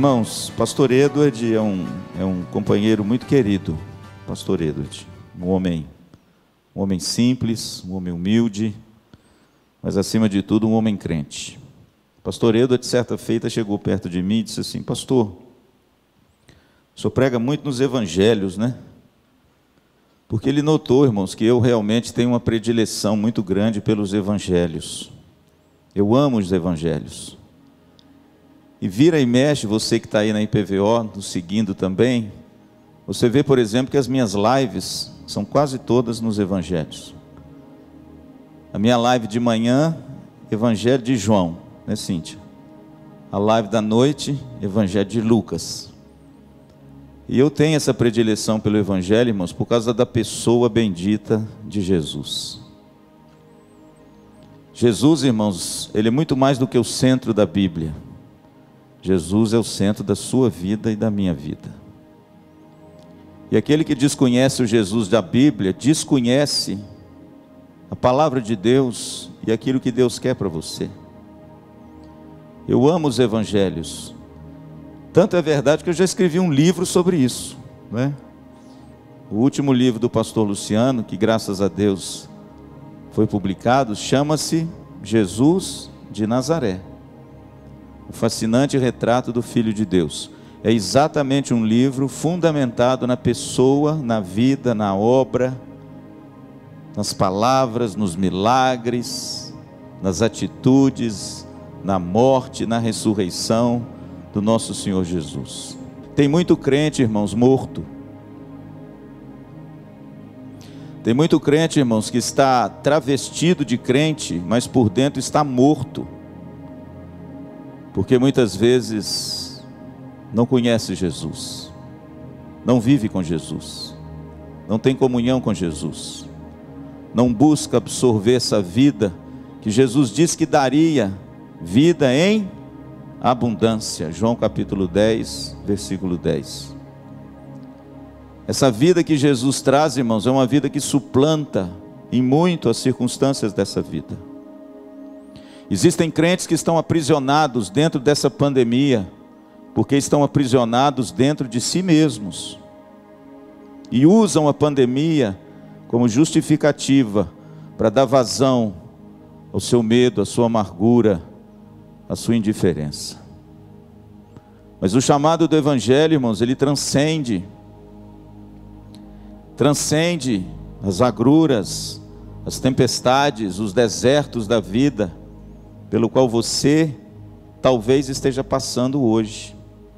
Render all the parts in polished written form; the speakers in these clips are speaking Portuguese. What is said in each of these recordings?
Irmãos, pastor Edward é um companheiro muito querido. Pastor Edward, um homem simples, um homem humilde, mas acima de tudo um homem crente. Pastor Edward, certa feita, chegou perto de mim e disse assim: pastor, o senhor prega muito nos evangelhos, né? Porque ele notou, irmãos, que eu realmente tenho uma predileção muito grande pelos evangelhos. Eu amo os evangelhos. E vira e mexe, você que está aí na IPVO, nos seguindo também, você vê, por exemplo, que as minhas lives são quase todas nos evangelhos. A minha live de manhã, Evangelho de João, né, Cíntia? A live da noite, Evangelho de Lucas. E eu tenho essa predileção pelo Evangelho, irmãos, por causa da pessoa bendita de Jesus. Jesus, irmãos, ele é muito mais do que o centro da Bíblia. Jesus é o centro da sua vida e da minha vida. E aquele que desconhece o Jesus da Bíblia, desconhece a palavra de Deus e aquilo que Deus quer para você. Eu amo os evangelhos. Tanto é verdade que eu já escrevi um livro sobre isso, né? O último livro do pastor Luciano, que graças a Deus foi publicado, chama-se Jesus de Nazaré. O fascinante retrato do Filho de Deus. É exatamente um livro fundamentado na pessoa, na vida, na obra, nas palavras, nos milagres, nas atitudes, na morte, na ressurreição do nosso Senhor Jesus. Tem muito crente, irmãos, morto. Tem muito crente, irmãos, que está travestido de crente, mas por dentro está morto. Porque muitas vezes não conhece Jesus, não vive com Jesus, não tem comunhão com Jesus, não busca absorver essa vida que Jesus disse que daria, vida em abundância. João capítulo 10, versículo 10. Essa vida que Jesus traz, irmãos, é uma vida que suplanta em muito as circunstâncias dessa vida. Existem crentes que estão aprisionados dentro dessa pandemia, porque estão aprisionados dentro de si mesmos, e usam a pandemia como justificativa para dar vazão ao seu medo, à sua amargura, à sua indiferença. Mas o chamado do Evangelho, irmãos, ele transcende as agruras, as tempestades, os desertos da vida, pelo qual você talvez esteja passando hoje.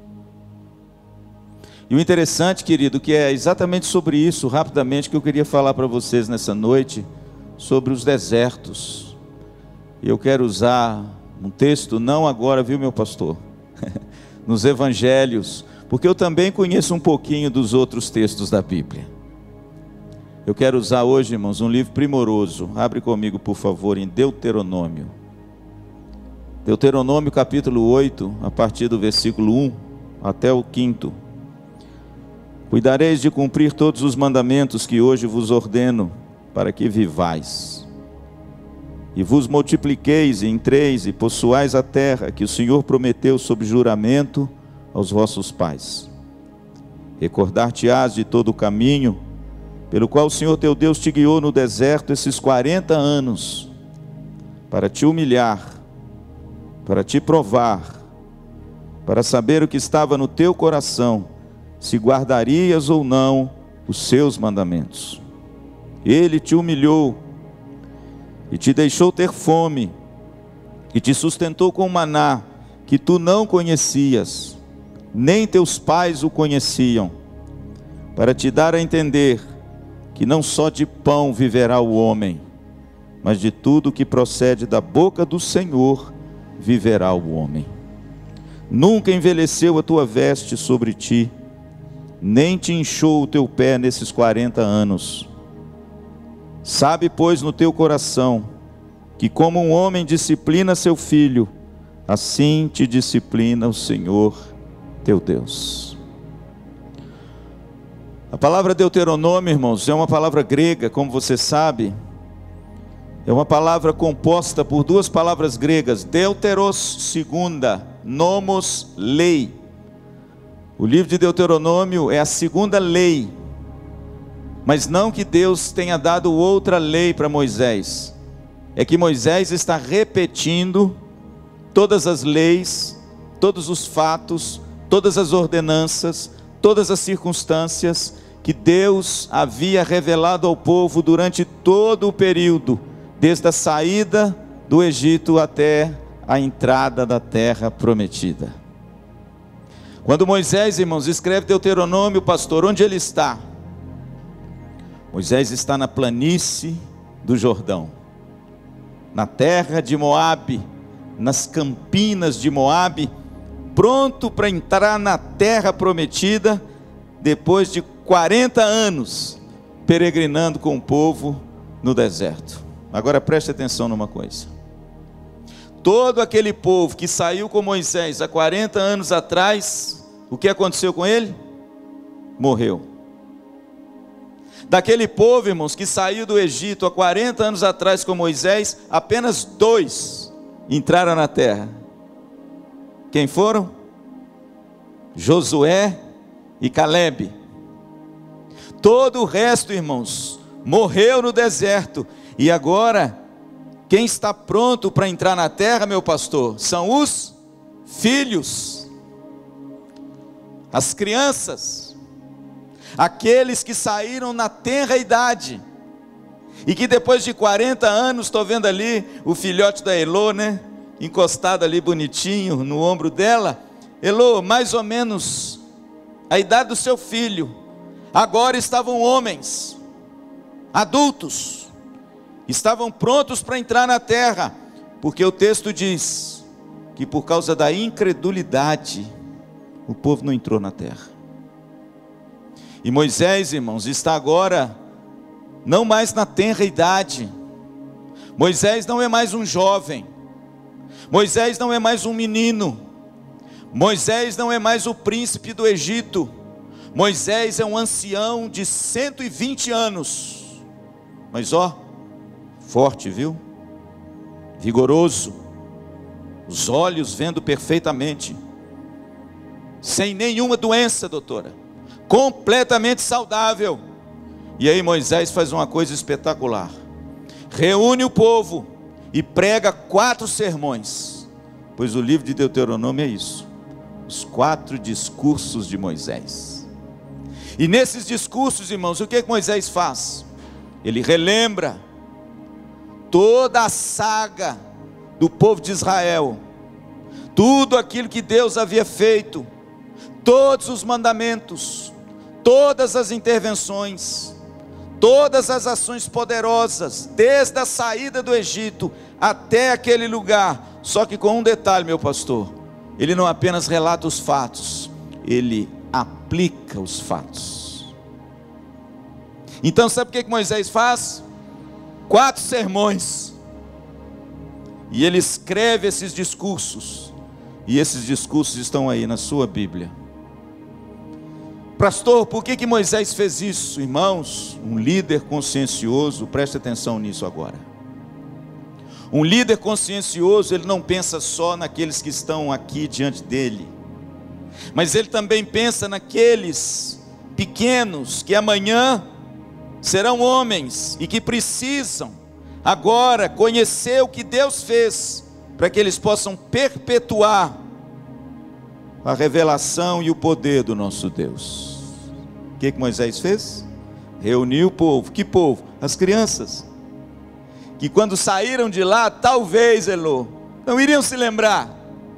E o interessante, querido, que é exatamente sobre isso, rapidamente, que eu queria falar para vocês nessa noite, sobre os desertos. E eu quero usar um texto, não agora, viu, meu pastor? Nos evangelhos, porque eu também conheço um pouquinho dos outros textos da Bíblia. Eu quero usar hoje, irmãos, um livro primoroso. Abre comigo, por favor, em Deuteronômio. Deuteronômio capítulo 8, a partir do versículo 1 até o 5. Cuidareis de cumprir todos os mandamentos que hoje vos ordeno, para que vivais. E vos multipliqueis, e entreis, e possuais a terra, que o Senhor prometeu sob juramento aos vossos pais. Recordar-te-ás de todo o caminho, pelo qual o Senhor teu Deus te guiou no deserto esses 40 anos, para te humilhar, para te provar, para saber o que estava no teu coração, se guardarias ou não os seus mandamentos. Ele te humilhou, e te deixou ter fome, e te sustentou com maná, que tu não conhecias, nem teus pais o conheciam, para te dar a entender, que não só de pão viverá o homem, mas de tudo que procede da boca do Senhor, viverá o homem. Nunca envelheceu a tua veste sobre ti, nem te inchou o teu pé nesses 40 anos. Sabe, pois, no teu coração, que como um homem disciplina seu filho, assim te disciplina o Senhor teu Deus. A palavra Deuteronômio, irmãos, é uma palavra grega, como você sabe. É uma palavra composta por duas palavras gregas, deuteros, segunda, nomos, lei. O livro de Deuteronômio é a segunda lei, mas não que Deus tenha dado outra lei para Moisés, é que Moisés está repetindo todas as leis, todos os fatos, todas as ordenanças, todas as circunstâncias que Deus havia revelado ao povo durante todo o período, desde a saída do Egito até a entrada da terra prometida. Quando Moisés, irmãos, escreve Deuteronômio, pastor, onde ele está? Moisés está na planície do Jordão, na terra de Moabe, nas campinas de Moabe, pronto para entrar na terra prometida, depois de 40 anos peregrinando com o povo no deserto. Agora preste atenção numa coisa: todo aquele povo que saiu com Moisés há 40 anos atrás, o que aconteceu com ele? Morreu. Daquele povo, irmãos, que saiu do Egito há 40 anos atrás com Moisés, apenas 2 entraram na terra. Quem foram? Josué e Calebe. Todo o resto, irmãos, morreu no deserto. E agora, quem está pronto para entrar na terra, meu pastor? São os filhos, as crianças, aqueles que saíram na tenra idade, e que depois de 40 anos, estou vendo ali o filhote da Elô, né? Encostado ali bonitinho no ombro dela. Elô, mais ou menos a idade do seu filho. Agora estavam homens, adultos, estavam prontos para entrar na terra, porque o texto diz que por causa da incredulidade, o povo não entrou na terra. E Moisés, irmãos, está agora não mais na tenra idade. Moisés não é mais um jovem, Moisés não é mais um menino, Moisés não é mais o príncipe do Egito. Moisés é um ancião de 120 anos, mas ó, forte, viu? Vigoroso, os olhos vendo perfeitamente, sem nenhuma doença, doutora, completamente saudável. E aí Moisés faz uma coisa espetacular, reúne o povo e prega 4 sermões, pois o livro de Deuteronômio é isso, os 4 discursos de Moisés. E nesses discursos, irmãos, o que Moisés faz? Ele relembra toda a saga do povo de Israel, tudo aquilo que Deus havia feito, todos os mandamentos, todas as intervenções, todas as ações poderosas, desde a saída do Egito até aquele lugar. Só que com um detalhe, meu pastor, ele não apenas relata os fatos, ele aplica os fatos. Então sabe o que Moisés faz? 4 sermões, e ele escreve esses discursos, e esses discursos estão aí na sua Bíblia. Pastor, por que Moisés fez isso? Irmãos, um líder consciencioso, preste atenção nisso agora. Um líder consciencioso, ele não pensa só naqueles que estão aqui diante dele, mas ele também pensa naqueles pequenos que amanhã serão homens e que precisam agora conhecer o que Deus fez, para que eles possam perpetuar a revelação e o poder do nosso Deus. O que Moisés fez? Reuniu o povo. Que povo? As crianças, que quando saíram de lá, talvez, Elô, não iriam se lembrar.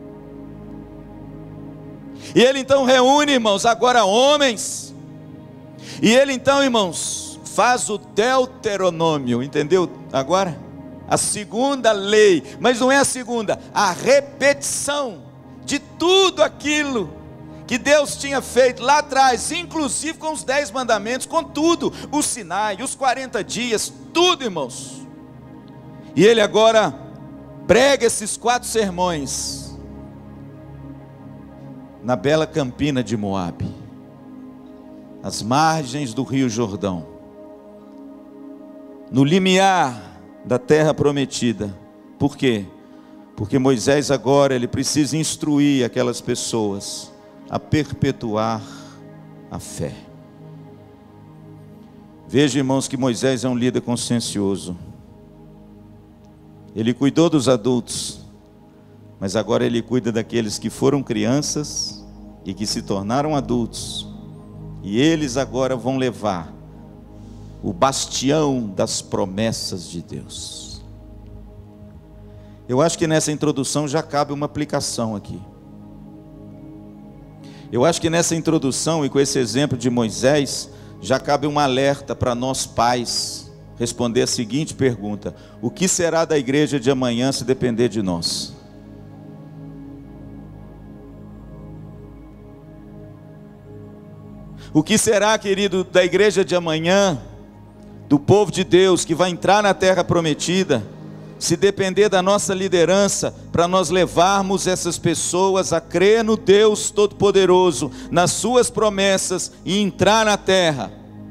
E ele então reúne, irmãos, agora homens, e ele então, irmãos, faz o Deuteronômio, entendeu agora? A segunda lei, mas não é a segunda, a repetição de tudo aquilo que Deus tinha feito lá atrás, inclusive com os 10 mandamentos, com tudo, o Sinai, os 40 dias, tudo, irmãos. E ele agora prega esses 4 sermões na bela campina de Moabe, às margens do rio Jordão, no limiar da terra prometida. Por quê? Porque Moisés agora ele precisa instruir aquelas pessoas a perpetuar a fé. Veja, irmãos, que Moisés é um líder consciencioso. Ele cuidou dos adultos, mas agora ele cuida daqueles que foram crianças e que se tornaram adultos. E eles agora vão levar o bastião das promessas de Deus. Eu acho que nessa introdução já cabe uma aplicação aqui. Eu acho que nessa introdução e com esse exemplo de Moisés, já cabe um alerta para nós pais responder a seguinte pergunta: o que será da igreja de amanhã se depender de nós? O que será, querido, da igreja de amanhã, do povo de Deus que vai entrar na terra prometida, se depender da nossa liderança, para nós levarmos essas pessoas a crer no Deus Todo-Poderoso, nas suas promessas e entrar na terra?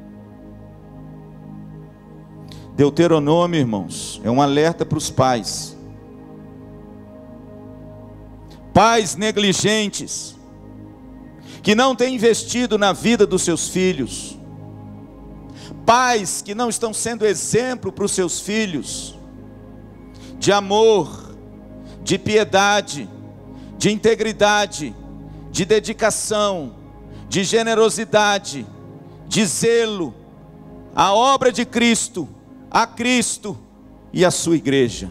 Deuteronômio, irmãos, é um alerta para os pais. Pais negligentes, que não têm investido na vida dos seus filhos. Pais que não estão sendo exemplo para os seus filhos, de amor, de piedade, de integridade, de dedicação, de generosidade, de zelo, à obra de Cristo, a Cristo e a sua igreja.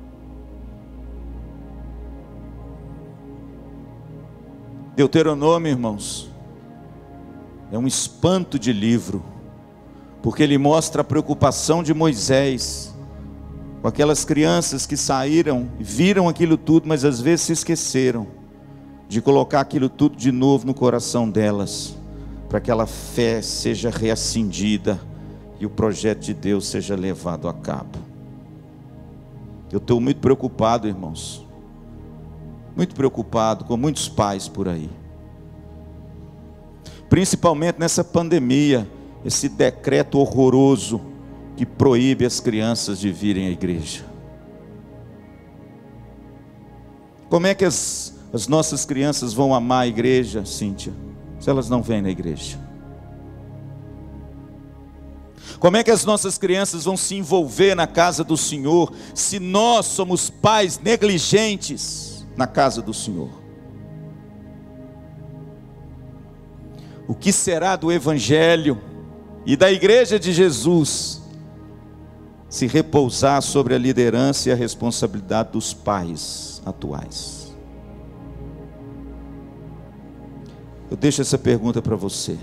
Deuteronômio, irmãos, é um espanto de livro, porque ele mostra a preocupação de Moisés com aquelas crianças que saíram, viram aquilo tudo, mas às vezes se esqueceram de colocar aquilo tudo de novo no coração delas, para que aquela fé seja reacendida e o projeto de Deus seja levado a cabo. Eu estou muito preocupado, irmãos, muito preocupado com muitos pais por aí, principalmente nessa pandemia, esse decreto horroroso que proíbe as crianças de virem à igreja. Como é que as nossas crianças vão amar a igreja, Cíntia, se elas não vêm na igreja? Como é que as nossas crianças vão se envolver na casa do Senhor, se nós somos pais negligentes na casa do Senhor? O que será do Evangelho e da igreja de Jesus, se repousar sobre a liderança e a responsabilidade dos pais atuais? Eu deixo essa pergunta para você.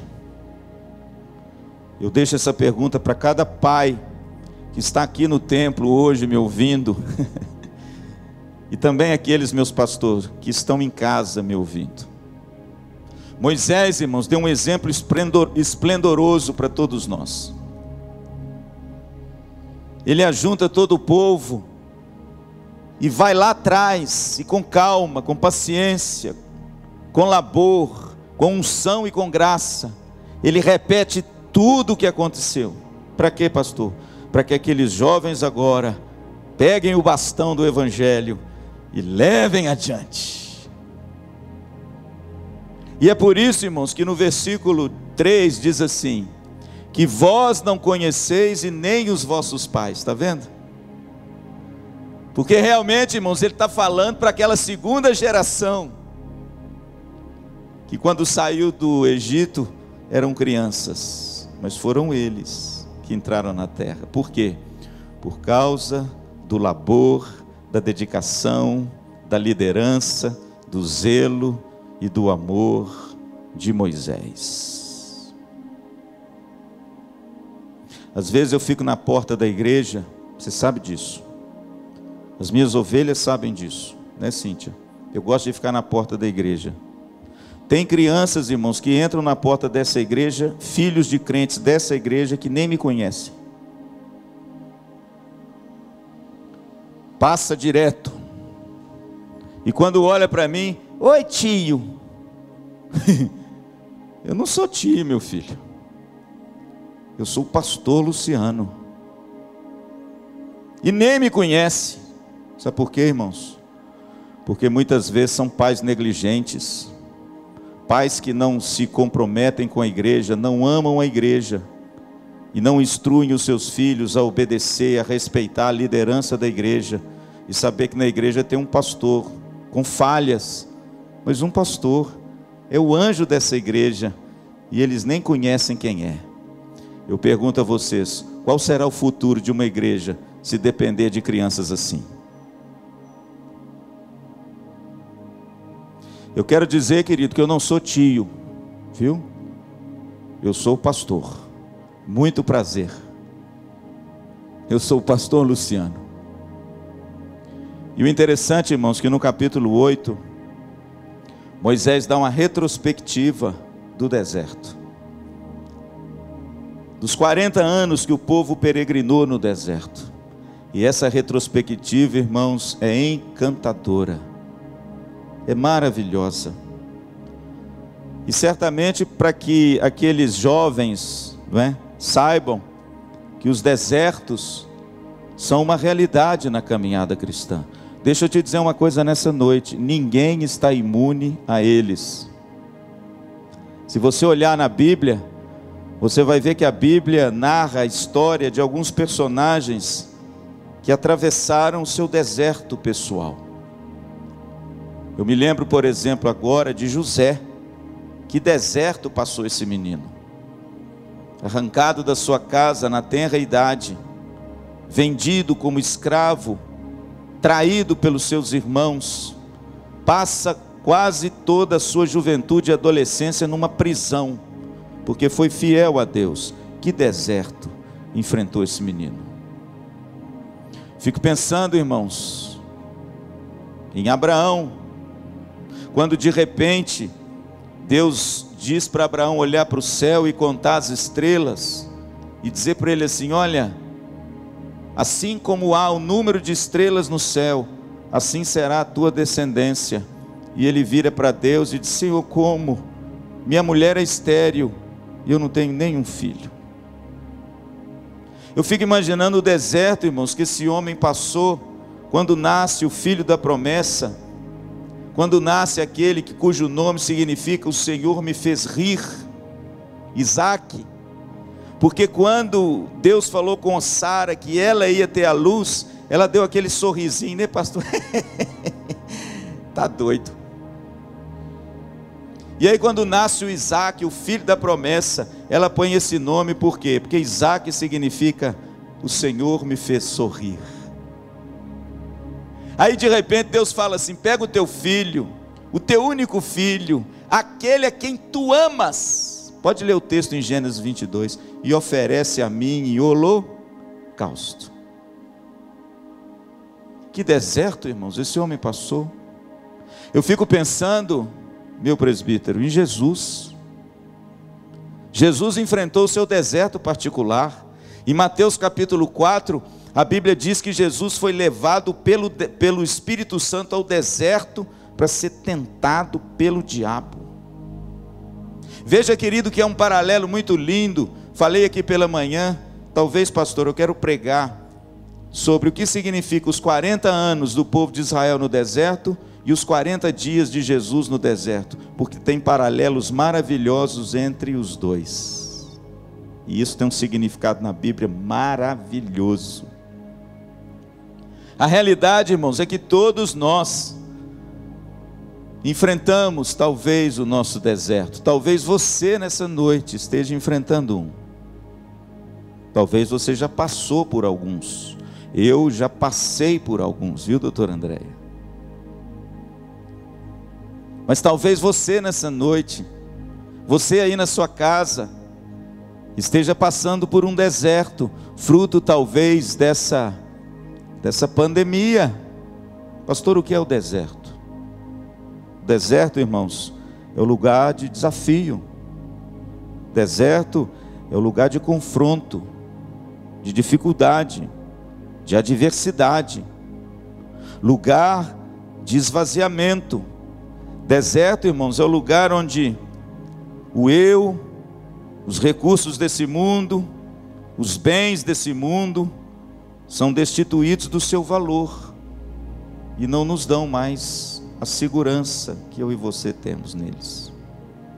Eu deixo essa pergunta para cada pai que está aqui no templo hoje me ouvindo, e também aqueles meus pastores que estão em casa me ouvindo. Moisés, irmãos, deu um exemplo esplendoroso para todos nós. Ele ajunta todo o povo e vai lá atrás, e com calma, com paciência, com labor, com unção e com graça, ele repete tudo o que aconteceu. Para quê, pastor? Para que aqueles jovens agora peguem o bastão do Evangelho e levem adiante. E é por isso, irmãos, que no versículo 3 diz assim: que vós não conheceis e nem os vossos pais. Está vendo? Porque realmente, irmãos, ele está falando para aquela segunda geração, que quando saiu do Egito eram crianças, mas foram eles que entraram na terra. Por quê? Por causa do labor, da dedicação, da liderança, do zelo e do amor de Moisés. Às vezes eu fico na porta da igreja, você sabe disso, as minhas ovelhas sabem disso, né, Cíntia? Eu gosto de ficar na porta da igreja. Tem crianças, irmãos, que entram na porta dessa igreja, filhos de crentes dessa igreja, que nem me conhecem. Passa direto. E quando olha para mim: oi, tio. Eu não sou tio, meu filho. Eu sou o pastor Luciano. E nem me conhece. Sabe por quê, irmãos? Porque muitas vezes são pais negligentes, Pais que não se comprometem com a igreja, não amam a igreja e não instruem os seus filhos a obedecer, a respeitar a liderança da igreja e saber que na igreja tem um pastor com falhas, mas um pastor é o anjo dessa igreja e eles nem conhecem quem é. Eu pergunto a vocês, qual será o futuro de uma igreja se depender de crianças assim? Eu quero dizer, querido, que eu não sou tio, viu? Eu sou pastor. Muito prazer. Eu sou o pastor Luciano. E o interessante, irmãos, que no capítulo 8, Moisés dá uma retrospectiva do deserto. Dos 40 anos que o povo peregrinou no deserto. E essa retrospectiva, irmãos, é encantadora. É maravilhosa. E certamente para que aqueles jovens, não é, saibam que os desertos são uma realidade na caminhada cristã. Deixa eu te dizer uma coisa nessa noite: ninguém está imune a eles. Se você olhar na Bíblia, você vai ver que a Bíblia narra a história de alguns personagens que atravessaram o seu deserto pessoal. Eu me lembro, por exemplo, agora de José. Que deserto passou esse menino? Arrancado da sua casa na tenra idade, vendido como escravo, traído pelos seus irmãos, passa quase toda a sua juventude e adolescência numa prisão, porque foi fiel a Deus. Que deserto enfrentou esse menino? Fico pensando, irmãos, em Abraão, quando de repente Deus diz para Abraão olhar para o céu e contar as estrelas, e dizer para ele assim: olha, assim como há o número de estrelas no céu, assim será a tua descendência. E ele vira para Deus e diz: Senhor, como? Minha mulher é estéril e eu não tenho nenhum filho. Eu fico imaginando o deserto, irmãos, que esse homem passou quando nasce o filho da promessa, quando nasce aquele cujo nome significa o Senhor me fez rir, Isaque. Porque quando Deus falou com Sara que ela ia ter a luz, ela deu aquele sorrisinho, né, pastor? Tá doido. E aí quando nasce o Isaque, o filho da promessa, ela põe esse nome, por quê? Porque Isaque significa o Senhor me fez sorrir. Aí de repente Deus fala assim: pega o teu filho, o teu único filho, aquele a quem tu amas, pode ler o texto em Gênesis 22, e oferece a mim em holocausto. Que deserto, irmãos, esse homem passou. Eu fico pensando, meu presbítero, em Jesus. Jesus enfrentou o seu deserto particular. Em Mateus capítulo 4, a Bíblia diz que Jesus foi levado pelo Espírito Santo ao deserto para ser tentado pelo diabo. Veja, querido, que é um paralelo muito lindo. Falei aqui pela manhã, talvez, pastor, eu quero pregar sobre o que significa os 40 anos do povo de Israel no deserto e os 40 dias de Jesus no deserto, porque tem paralelos maravilhosos entre os dois. E isso tem um significado na Bíblia maravilhoso. A realidade, irmãos, é que todos nós enfrentamos talvez o nosso deserto. Talvez você nessa noite esteja enfrentando um. Talvez você já passou por alguns. Eu já passei por alguns, viu, doutora Andréia? Mas talvez você nessa noite, você aí na sua casa, esteja passando por um deserto, fruto talvez dessa pandemia. Pastor, o que é o deserto? O deserto, irmãos, é o lugar de desafio. O deserto é o lugar de confronto, de dificuldade, de adversidade, lugar de esvaziamento. Deserto, irmãos, é o lugar onde o eu, os recursos desse mundo, os bens desse mundo são destituídos do seu valor e não nos dão mais a segurança que eu e você temos neles.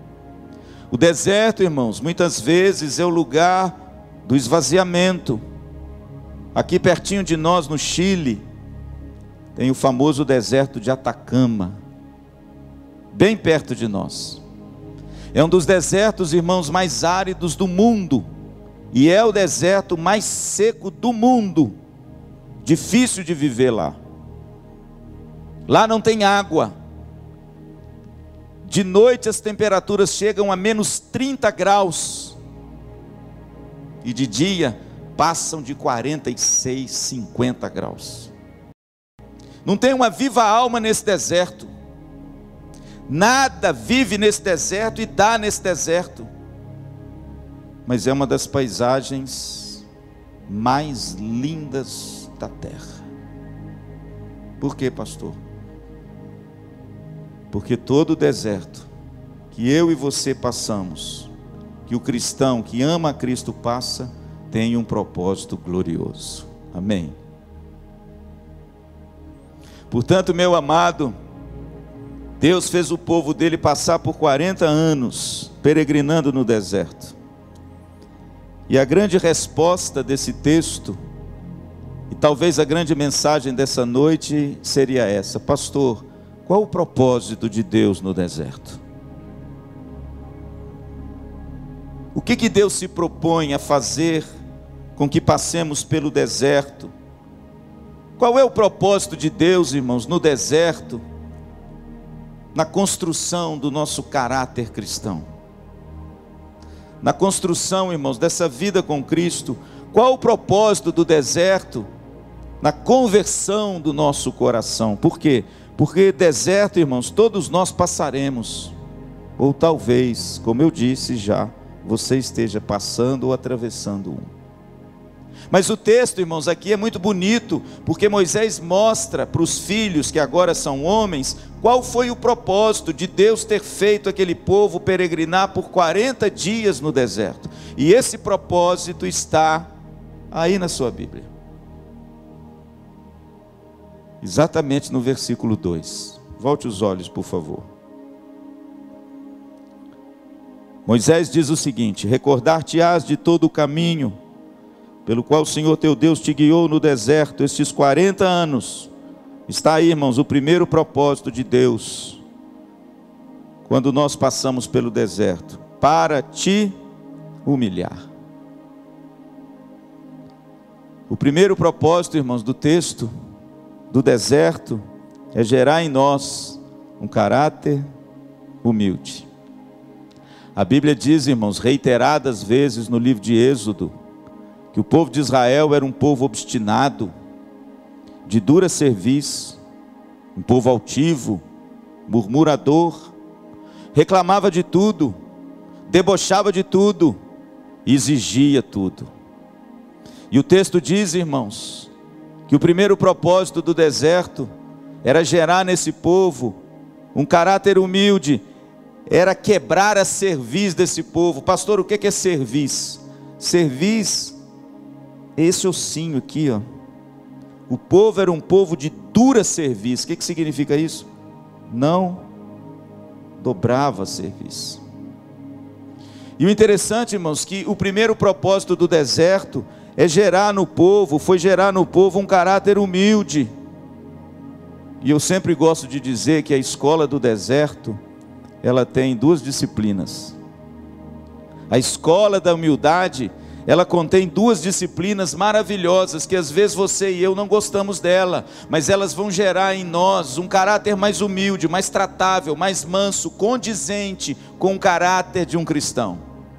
O deserto, irmãos, muitas vezes é o lugar do esvaziamento. Aqui pertinho de nós, no Chile, tem o famoso deserto de Atacama, bem perto de nós. É um dos desertos, irmãos, mais áridos do mundo, e é o deserto mais seco do mundo. Difícil de viver lá. Lá não tem água. De noite as temperaturas chegam a menos 30 graus. E de dia passam de 46, 50 graus. Não tem uma viva alma nesse deserto. Nada vive nesse deserto e dá nesse deserto. Mas é uma das paisagens mais lindas da terra. Por quê, pastor? Porque todo deserto que eu e você passamos, que o cristão que ama a Cristo passa, tem um propósito glorioso. Amém? Portanto, meu amado, Deus fez o povo dele passar por 40 anos peregrinando no deserto. E a grande resposta desse texto, e talvez a grande mensagem dessa noite, seria essa: pastor, qual o propósito de Deus no deserto? O que Deus se propõe a fazer com que passemos pelo deserto? Qual é o propósito de Deus, irmãos, no deserto, na construção do nosso caráter cristão? Na construção, irmãos, dessa vida com Cristo. Qual o propósito do deserto? Na conversão do nosso coração. Por quê? Porque deserto, irmãos, todos nós passaremos. Ou talvez, como eu disse já, você esteja passando ou atravessando um. Mas o texto, irmãos, aqui é muito bonito, porque Moisés mostra para os filhos, que agora são homens, qual foi o propósito de Deus ter feito aquele povo peregrinar por 40 dias no deserto. E esse propósito está aí na sua Bíblia. Exatamente no versículo 2. Volte os olhos, por favor. Moisés diz o seguinte: recordar-te-ás de todo o caminho pelo qual o Senhor teu Deus te guiou no deserto estes 40 anos. Está aí, irmãos, o primeiro propósito de Deus, quando nós passamos pelo deserto: para te humilhar. O primeiro propósito, irmãos, do texto do deserto é gerar em nós um caráter humilde. A Bíblia diz, irmãos, reiteradas vezes no livro de Êxodo, que o povo de Israel era um povo obstinado, de dura cerviz, um povo altivo, murmurador, reclamava de tudo, debochava de tudo, exigia tudo. E o texto diz, irmãos, que o primeiro propósito do deserto era gerar nesse povo um caráter humilde, era quebrar a cerviz desse povo. Pastor, o que é cerviz? Cerviz é esse ossinho aqui, ó. O povo era um povo de dura cerviz. O que significa isso? Não dobrava a cerviz. E o interessante, irmãos, que o primeiro propósito do deserto é gerar no povo, foi gerar no povo um caráter humilde. E eu sempre gosto de dizer que a escola do deserto, ela tem duas disciplinas. A escola da humildade, ela contém duas disciplinas maravilhosas, que às vezes você e eu não gostamos dela, mas elas vão gerar em nós um caráter mais humilde, mais tratável, mais manso, condizente com o caráter de um cristão.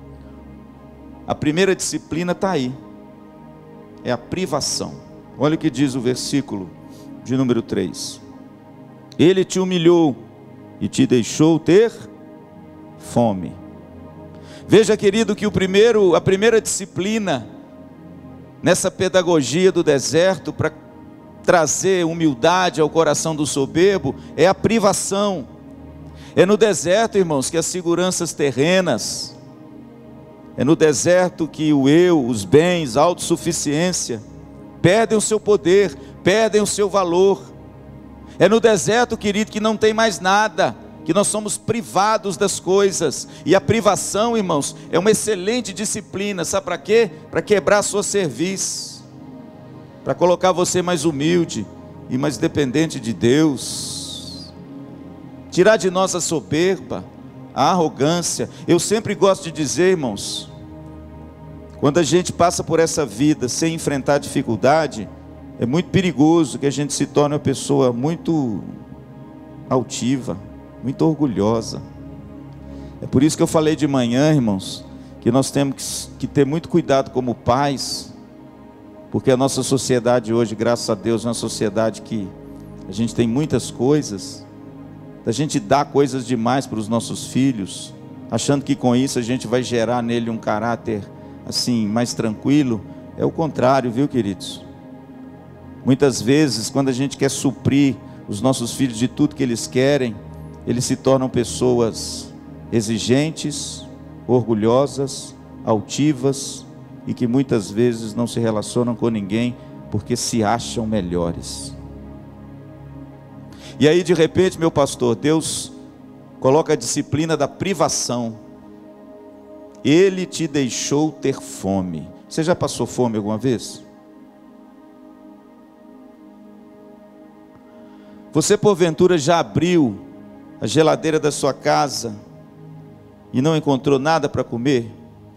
A primeira disciplina está aí, é a privação. Olha o que diz o versículo de número 3. Ele te humilhou e te deixou ter fome. Veja, querido, que a primeira disciplina nessa pedagogia do deserto para trazer humildade ao coração do soberbo é a privação. É no deserto, irmãos, que as seguranças terrenas, é no deserto que o eu, os bens, a autossuficiência perdem o seu poder, perdem o seu valor. É no deserto, querido, que não tem mais nada que nós somos privados das coisas. E a privação, irmãos, é uma excelente disciplina. Sabe para quê? Para quebrar a sua cerviz, para colocar você mais humilde e mais dependente de Deus, tirar de nós a soberba, a arrogância. Eu sempre gosto de dizer, irmãos, quando a gente passa por essa vida sem enfrentar dificuldade, é muito perigoso que a gente se torne uma pessoa muito altiva, muito orgulhosa. É por isso que eu falei de manhã, irmãos, que nós temos que ter muito cuidado como pais, porque a nossa sociedade hoje, graças a Deus, é uma sociedade que a gente tem muitas coisas, a gente dá coisas demais para os nossos filhos, achando que com isso a gente vai gerar nele um caráter assim, mais tranquilo. É o contrário, viu, queridos? Muitas vezes, quando a gente quer suprir os nossos filhos de tudo que eles querem, eles se tornam pessoas exigentes, orgulhosas, altivas, e que muitas vezes não se relacionam com ninguém, porque se acham melhores. E aí de repente, meu pastor, Deus coloca a disciplina da privação. Ele te deixou ter fome. Você já passou fome alguma vez? Você porventura já abriu a geladeira da sua casa e não encontrou nada para comer?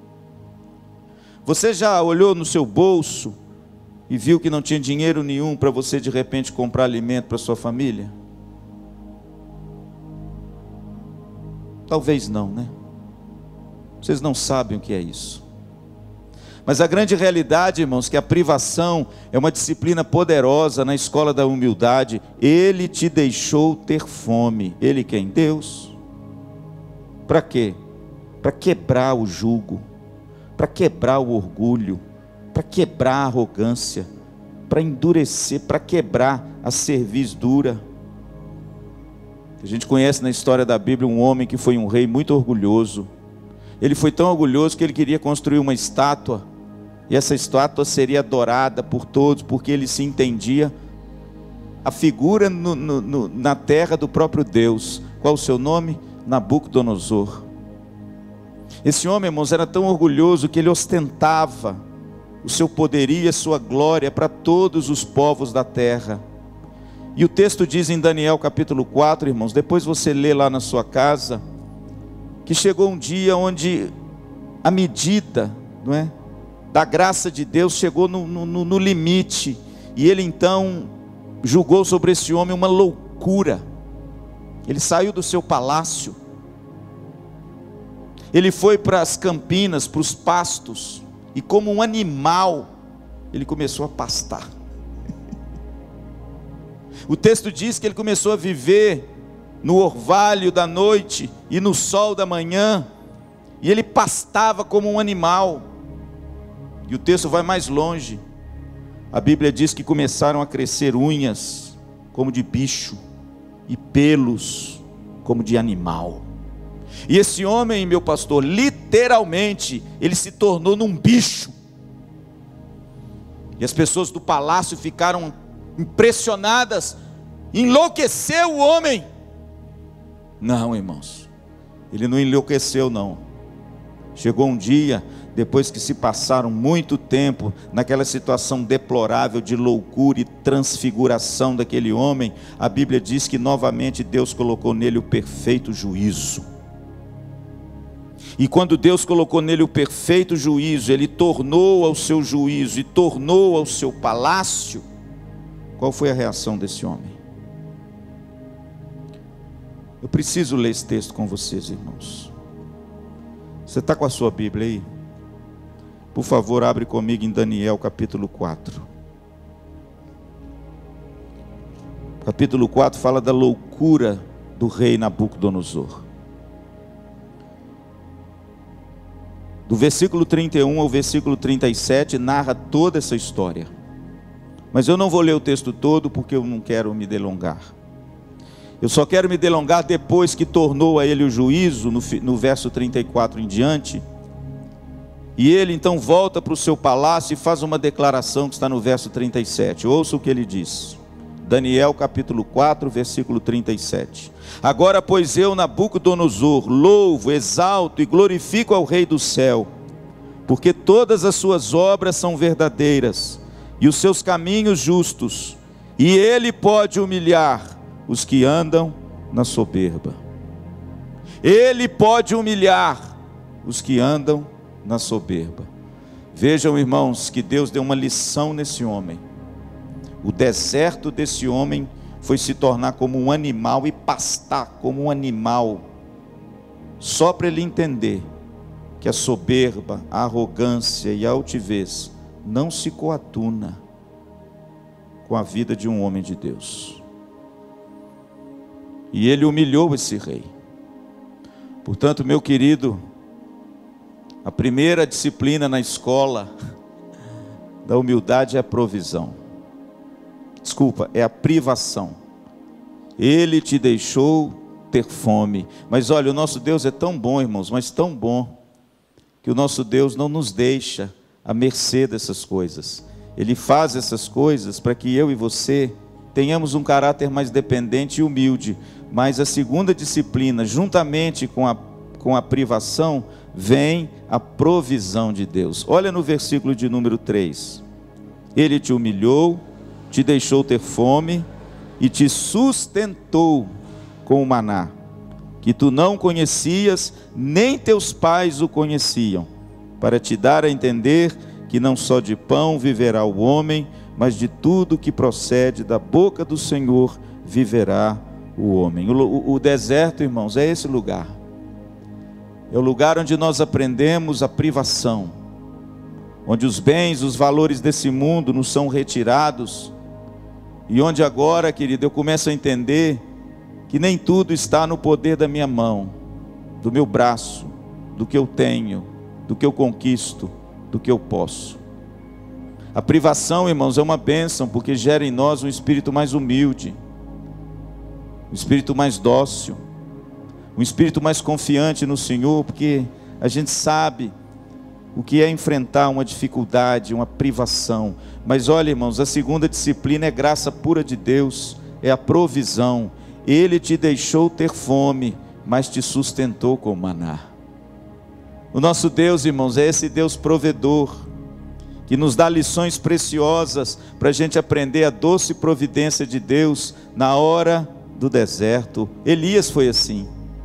Você já olhou no seu bolso e viu que não tinha dinheiro nenhum para você de repente comprar alimento para sua família? Talvez não, né? Vocês não sabem o que é isso. Mas a grande realidade, irmãos, que a privação é uma disciplina poderosa na escola da humildade. Ele te deixou ter fome. Ele quem? Deus. Para quê? Para quebrar o jugo, para quebrar o orgulho, para quebrar a arrogância, para endurecer, para quebrar a cerviz dura. A gente conhece na história da Bíblia um homem que foi um rei muito orgulhoso. Ele foi tão orgulhoso que ele queria construir uma estátua, e essa estátua seria adorada por todos, porque ele se entendia a figura na terra do próprio Deus. Qual o seu nome? Nabucodonosor. Esse homem, irmãos, era tão orgulhoso que ele ostentava o seu poderio e a sua glória para todos os povos da terra. E o texto diz em Daniel capítulo 4, irmãos, depois você lê lá na sua casa, que chegou um dia onde a medida, não é, da graça de Deus chegou no limite, e ele então julgou sobre esse homem uma loucura. Ele saiu do seu palácio, ele foi para as campinas, para os pastos, e como um animal, ele começou a pastar. O texto diz que ele começou a viver no orvalho da noite e no sol da manhã, e ele pastava como um animal. E o texto vai mais longe. A Bíblia diz que começaram a crescer unhas como de bicho e pelos como de animal. E esse homem, meu pastor, literalmente, ele se tornou num bicho. E as pessoas do palácio ficaram impressionadas. Enlouqueceu o homem? Não, irmãos, ele não enlouqueceu não. Chegou um dia, depois que se passaram muito tempo naquela situação deplorável de loucura e transfiguração daquele homem, a Bíblia diz que novamente Deus colocou nele o perfeito juízo. E quando Deus colocou nele o perfeito juízo, ele tornou ao seu juízo e tornou ao seu palácio. Qual foi a reação desse homem? Eu preciso ler esse texto com vocês, irmãos. Você está com a sua Bíblia aí? Por favor, abre comigo em Daniel capítulo 4. Capítulo 4 fala da loucura do rei Nabucodonosor. Do versículo 31 ao versículo 37 narra toda essa história. Mas eu não vou ler o texto todo porque eu não quero me delongar. Eu só quero me delongar depois que tornou a ele o juízo, no verso 34 em diante. E ele então volta para o seu palácio e faz uma declaração que está no verso 37. Ouça o que ele diz: Daniel capítulo 4, versículo 37. Agora, pois eu, Nabucodonosor, louvo, exalto e glorifico ao Rei do céu, porque todas as suas obras são verdadeiras, e os seus caminhos justos, e ele pode humilhar os que andam na soberba. Ele pode humilhar os que andam na soberba. Vejam, irmãos, que Deus deu uma lição nesse homem. O deserto desse homem foi se tornar como um animal e pastar como um animal, só para ele entender que a soberba, a arrogância e a altivez não se coaduna com a vida de um homem de Deus. E ele humilhou esse rei. Portanto, meu querido, a primeira disciplina na escola da humildade é a provisão. Desculpa, é a privação. Ele te deixou ter fome. Mas olha, o nosso Deus é tão bom, irmãos, mas tão bom, que o nosso Deus não nos deixa à mercê dessas coisas. Ele faz essas coisas para que eu e você tenhamos um caráter mais dependente e humilde. Mas a segunda disciplina, juntamente com a privação, vem a provisão de Deus. Olha no versículo de número 3. Ele te humilhou, te deixou ter fome e te sustentou com o maná, que tu não conhecias, nem teus pais o conheciam, para te dar a entender que não só de pão viverá o homem, mas de tudo que procede da boca do Senhor viverá o homem. O deserto, irmãos, é esse lugar. É o lugar onde nós aprendemos a privação, onde os bens, os valores desse mundo nos são retirados, e onde agora, querido, eu começo a entender que nem tudo está no poder da minha mão, do meu braço, do que eu tenho, do que eu conquisto, do que eu posso. A privação, irmãos, é uma bênção, porque gera em nós um espírito mais humilde, um espírito mais dócil, um espírito mais confiante no Senhor, porque a gente sabe o que é enfrentar uma dificuldade, uma privação. Mas olha, irmãos, a segunda disciplina é graça pura de Deus, é a provisão. Ele te deixou ter fome, mas te sustentou com maná. O nosso Deus, irmãos, é esse Deus provedor, que nos dá lições preciosas para a gente aprender a doce providência de Deus na hora do deserto. Elias foi assim.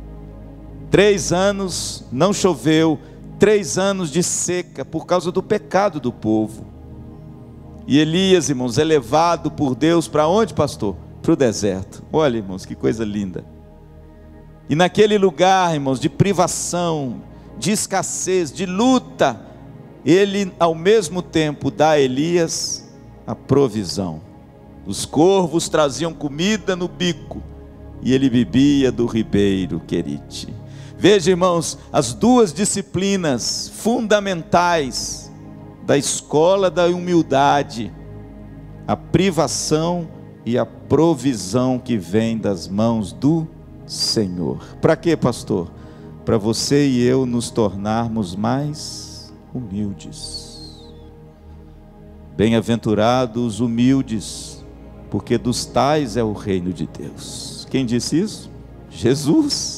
3 anos não choveu, 3 anos de seca por causa do pecado do povo. E Elias, irmãos, é levado por Deus para onde, pastor? Para o deserto. Olha, irmãos, que coisa linda. E naquele lugar, irmãos, de privação, de escassez, de luta, ele ao mesmo tempo dá a Elias a provisão. Os corvos traziam comida no bico e ele bebia do ribeiro Querite. Veja, irmãos, as duas disciplinas fundamentais da escola da humildade: a privação e a provisão que vem das mãos do Senhor. Para quê, pastor? Para você e eu nos tornarmos mais humildes. Bem-aventurados os humildes, porque dos tais é o reino de Deus. Quem disse isso? Jesus.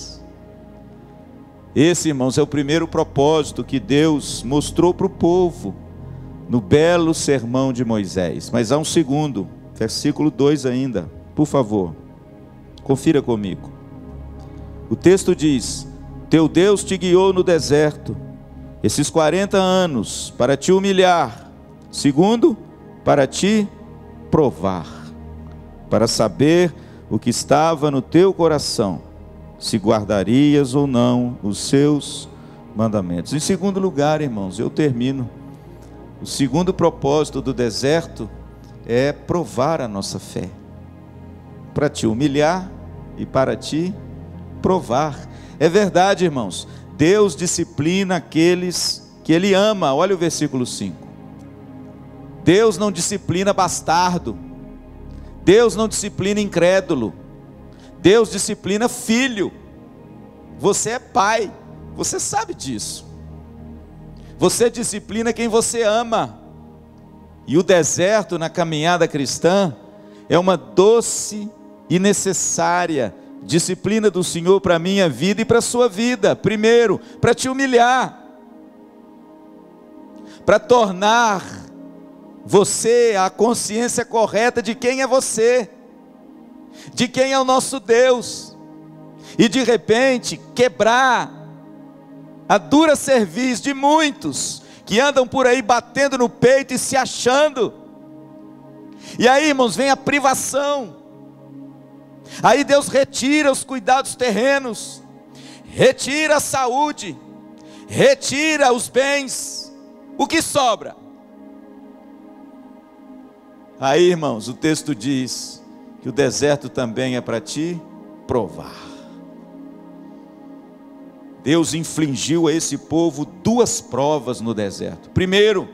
Esse, irmãos, é o primeiro propósito que Deus mostrou para o povo no belo sermão de Moisés. Mas há um segundo, versículo 2 ainda, por favor, confira comigo. O texto diz: teu Deus te guiou no deserto esses 40 anos para te humilhar. Segundo, para te provar, para saber o que estava no teu coração, se guardarias ou não os seus mandamentos. Em segundo lugar, irmãos, eu termino. O segundo propósito do deserto é provar a nossa fé, para te humilhar e para te provar. É verdade, irmãos, Deus disciplina aqueles que Ele ama. Olha o versículo 5. Deus não disciplina bastardo, Deus não disciplina incrédulo, Deus disciplina filho. Você é pai, você sabe disso. Você disciplina quem você ama. E o deserto na caminhada cristã é uma doce e necessária disciplina do Senhor para a minha vida e para a sua vida. Primeiro, para te humilhar, para tornar você a consciência correta de quem é você, de quem é o nosso Deus, e de repente quebrar a dura cerviz de muitos que andam por aí batendo no peito e se achando. E aí, irmãos, vem a privação. Aí Deus retira os cuidados terrenos, retira a saúde, retira os bens. O que sobra? Aí, irmãos, o texto diz que o deserto também é para te provar. Deus infligiu a esse povo 2 provas no deserto. Primeiro,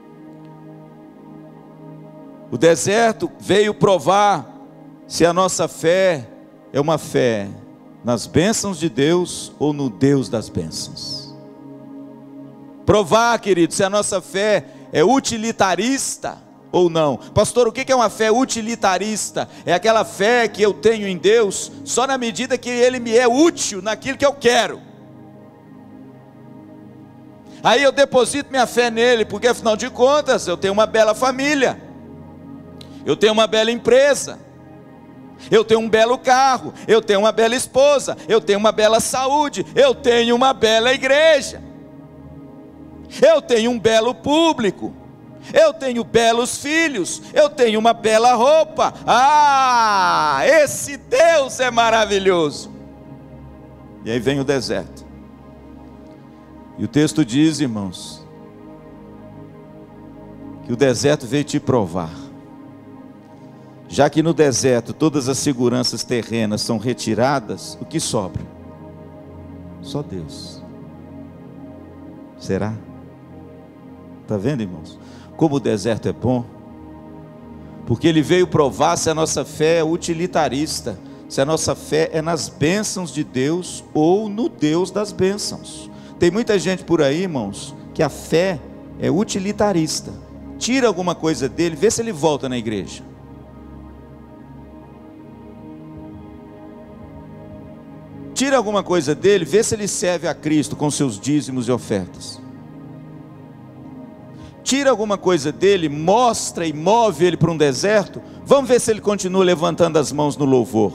o deserto veio provar se a nossa fé é uma fé nas bênçãos de Deus ou no Deus das bênçãos. Provar, querido, se a nossa fé é utilitarista ou não. Pastor, o que é uma fé utilitarista? É aquela fé que eu tenho em Deus só na medida que Ele me é útil naquilo que eu quero. Aí eu deposito minha fé nele, porque afinal de contas eu tenho uma bela família, eu tenho uma bela empresa, eu tenho um belo carro, eu tenho uma bela esposa, eu tenho uma bela saúde, eu tenho uma bela igreja, eu tenho um belo público, eu tenho belos filhos, eu tenho uma bela roupa. Ah, esse Deus é maravilhoso. E aí vem o deserto. E o texto diz, irmãos, que o deserto veio te provar. Já que no deserto todas as seguranças terrenas são retiradas, o que sobra? Só Deus. Será? Está vendo, irmãos? Como o deserto é bom. Porque ele veio provar se a nossa fé é utilitarista, se a nossa fé é nas bênçãos de Deus ou no Deus das bênçãos. Tem muita gente por aí, irmãos, que a fé é utilitarista. Tira alguma coisa dele, vê se ele volta na igreja. Tira alguma coisa dele, vê se ele serve a Cristo com seus dízimos e ofertas. Tira alguma coisa dele, mostra e move ele para um deserto. Vamos ver se ele continua levantando as mãos no louvor.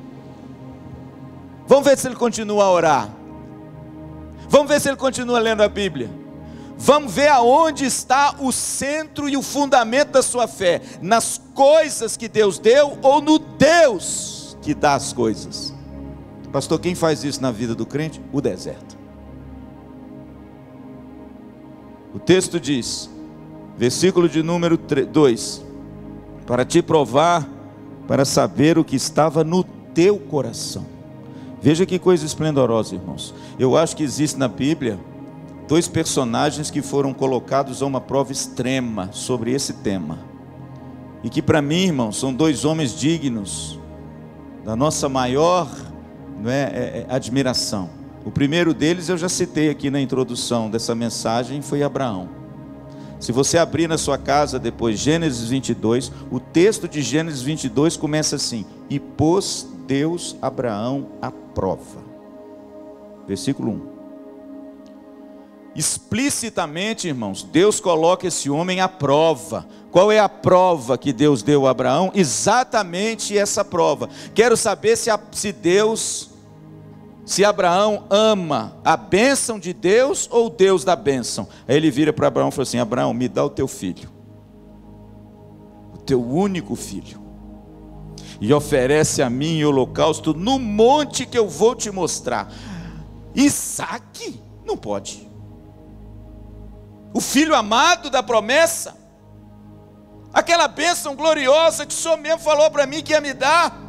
Vamos ver se ele continua a orar. Vamos ver se ele continua lendo a Bíblia. Vamos ver aonde está o centro e o fundamento da sua fé. Nas coisas que Deus deu ou no Deus que dá as coisas. Pastor, quem faz isso na vida do crente? O deserto. O texto diz, versículo de número 2: para te provar, para saber o que estava no teu coração. Veja que coisa esplendorosa, irmãos. Eu acho que existe na Bíblia 2 personagens que foram colocados a uma prova extrema sobre esse tema. E que para mim, irmãos, são 2 homens dignos da nossa maior admiração. O primeiro deles eu já citei aqui na introdução dessa mensagem, foi Abraão. Se você abrir na sua casa depois Gênesis 22, o texto de Gênesis 22 começa assim: e pôs Deus Abraão à prova. Versículo 1. Explicitamente, irmãos, Deus coloca esse homem à prova. Qual é a prova que Deus deu a Abraão? Exatamente essa prova. Quero saber se Abraão ama a bênção de Deus ou o Deus da bênção. Aí ele vira para Abraão e fala assim: Abraão, me dá o teu filho, o teu único filho, e oferece a mim em holocausto no monte que eu vou te mostrar. Isaque? Não pode. O filho amado da promessa, aquela bênção gloriosa que o Senhor mesmo falou para mim que ia me dar.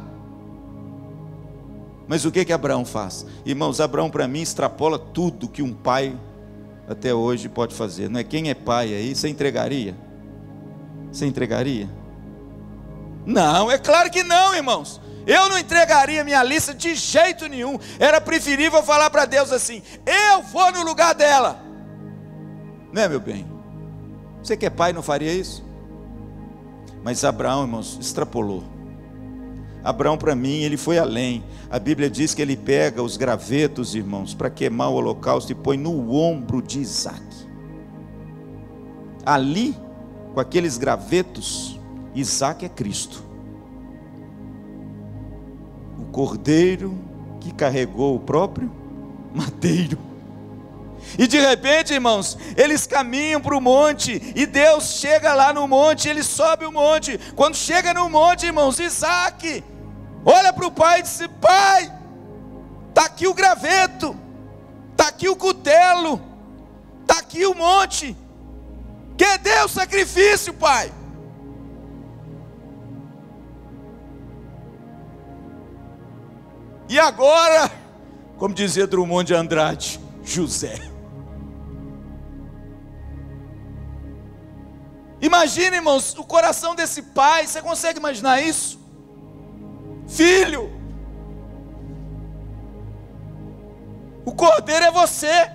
Mas o que Abraão faz? Irmãos, Abraão para mim extrapola tudo que um pai até hoje pode fazer. Não é? Quem é pai aí, você entregaria? Você entregaria? Não, é claro que não, irmãos. Eu não entregaria minha lista de jeito nenhum. Era preferível falar para Deus assim: eu vou no lugar dela. Não é, meu bem? Você que é pai não faria isso? Mas Abraão, irmãos, extrapolou. Abraão, para mim, ele foi além. A Bíblia diz que ele pega os gravetos, irmãos, para queimar o holocausto e põe no ombro de Isaac. Ali, com aqueles gravetos, Isaac é Cristo, o cordeiro que carregou o próprio madeiro. E de repente, irmãos, eles caminham para o monte, e Deus chega lá no monte, ele sobe o monte. Quando chega no monte, irmãos, Isaac olha para o pai e diz: pai, está aqui o graveto, está aqui o cutelo, está aqui o monte, cadê o sacrifício, pai? E agora, como dizia Drummond de Andrade, José. Imagina, irmãos, o coração desse pai. Você consegue imaginar isso? Filho, o cordeiro é você.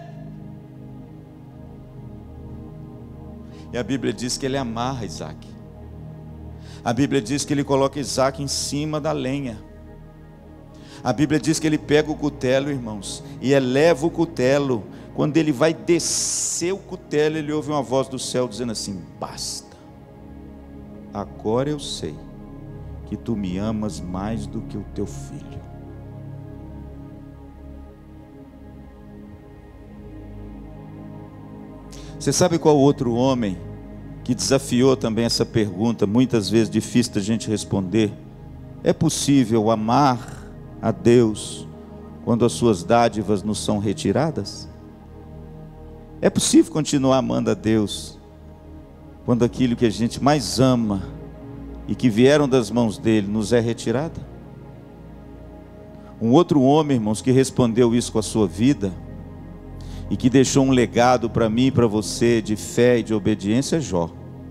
E a Bíblia diz que ele amarra Isaac. A Bíblia diz que ele coloca Isaac em cima da lenha. A Bíblia diz que ele pega o cutelo, irmãos, e eleva o cutelo. Quando ele vai descer o cutelo, ele ouve uma voz do céu dizendo assim: basta, agora eu sei que tu me amas mais do que o teu filho. Você sabe qual outro homem que desafiou também essa pergunta, muitas vezes difícil da gente responder? É possível amar a Deus quando as suas dádivas nos são retiradas? É possível continuar amando a Deus quando aquilo que a gente mais ama e que vieram das mãos dele nos é retirado? Um outro homem, irmãos, que respondeu isso com a sua vida e que deixou um legado para mim e para você de fé e de obediência é Jó.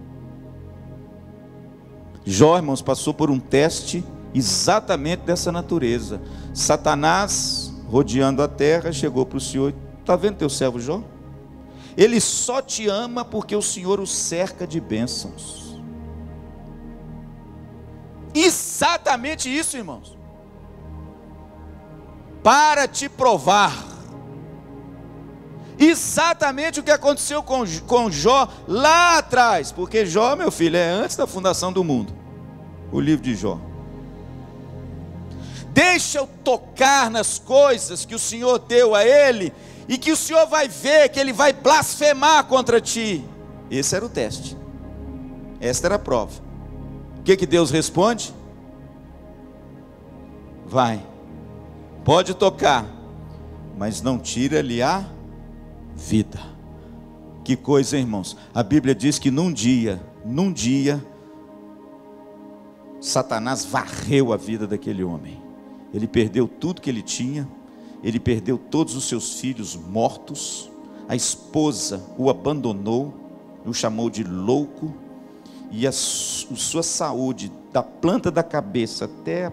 Jó, irmãos, passou por um teste exatamente dessa natureza. Satanás, rodeando a terra, chegou para o Senhor: está vendo teu servo Jó? Ele só te ama porque o Senhor o cerca de bênçãos. Exatamente isso, irmãos, para te provar. Exatamente o que aconteceu com Jó lá atrás. Porque Jó, meu filho, é antes da fundação do mundo. O livro de Jó. Deixa eu tocar nas coisas que o Senhor deu a ele, e que o Senhor vai ver que ele vai blasfemar contra ti. Esse era o teste. Esta era a prova. O que Deus responde? Vai, pode tocar, mas não tira-lhe a vida. Que coisa, irmãos. A Bíblia diz que num dia, Satanás varreu a vida daquele homem. Ele perdeu tudo que ele tinha. Ele perdeu todos os seus filhos mortos. A esposa o abandonou, o chamou de louco. E a sua saúde, da planta da cabeça até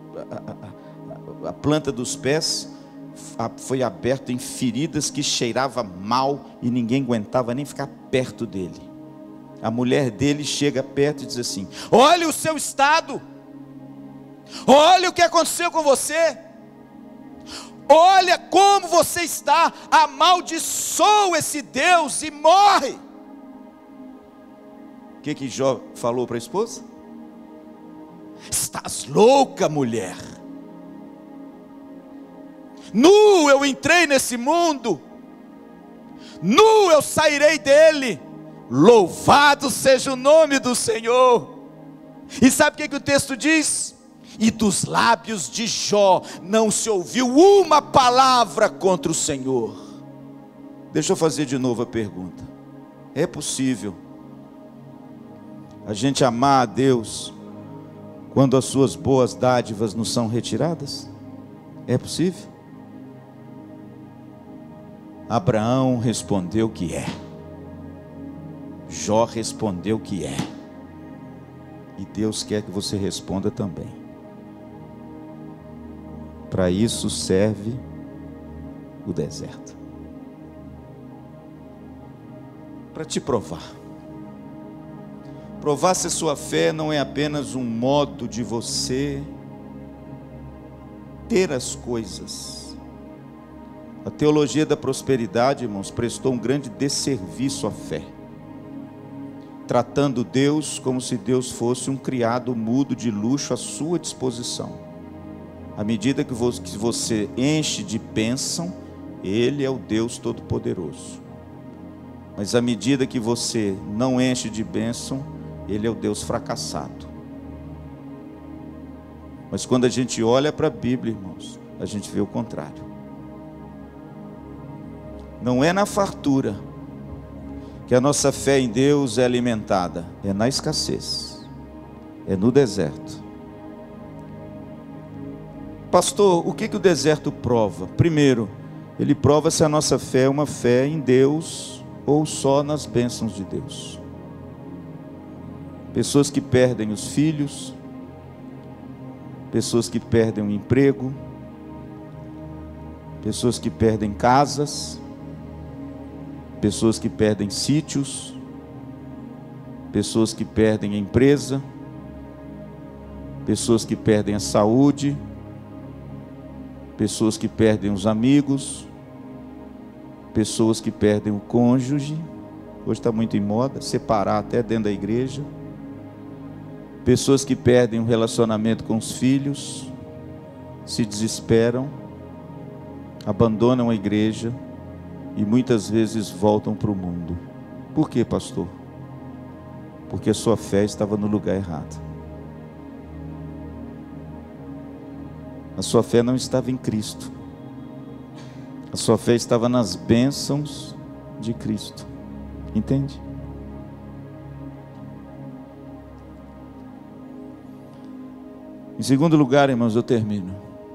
a planta dos pés, foi aberta em feridas que cheirava mal, e ninguém aguentava nem ficar perto dele. A mulher dele chega perto e diz assim: olha o seu estado, olha o que aconteceu com você, olha como você está, amaldiçoa esse Deus e morre. O que Jó falou para a esposa? Estás louca, mulher. Nu eu entrei nesse mundo, nu eu sairei dele. Louvado seja o nome do Senhor. E sabe o que o texto diz? E dos lábios de Jó não se ouviu uma palavra contra o Senhor. Deixa eu fazer de novo a pergunta: é possível a gente amar a Deus quando as suas boas dádivas nos são retiradas? É possível? Abraão respondeu que é. Jó respondeu que é. E Deus quer que você responda também. Para isso serve o deserto. Para te provar. Provar se sua fé não é apenas um modo de você ter as coisas. A teologia da prosperidade, irmãos, prestou um grande desserviço à fé, tratando Deus como se Deus fosse um criado mudo de luxo à sua disposição. À medida que você enche de bênção, Ele é o Deus Todo-Poderoso. Mas à medida que você não enche de bênção, Ele é o Deus fracassado. Mas quando a gente olha para a Bíblia, irmãos, a gente vê o contrário. Não é na fartura que a nossa fé em Deus é alimentada, é na escassez, é no deserto. Pastor, o que o deserto prova? Primeiro, ele prova se a nossa fé é uma fé em Deus ou só nas bênçãos de Deus. Pessoas que perdem os filhos, pessoas que perdem o emprego, pessoas que perdem casas, pessoas que perdem sítios, pessoas que perdem a empresa, pessoas que perdem a saúde, pessoas que perdem os amigos, pessoas que perdem o cônjuge. Hoje está muito em moda separar até dentro da igreja. Pessoas que perdem o relacionamento com os filhos, se desesperam, abandonam a igreja e muitas vezes voltam para o mundo. Por quê, pastor? Porque a sua fé estava no lugar errado. A sua fé não estava em Cristo. A sua fé estava nas bênçãos de Cristo. Entende? Em segundo lugar, irmãos, eu termino.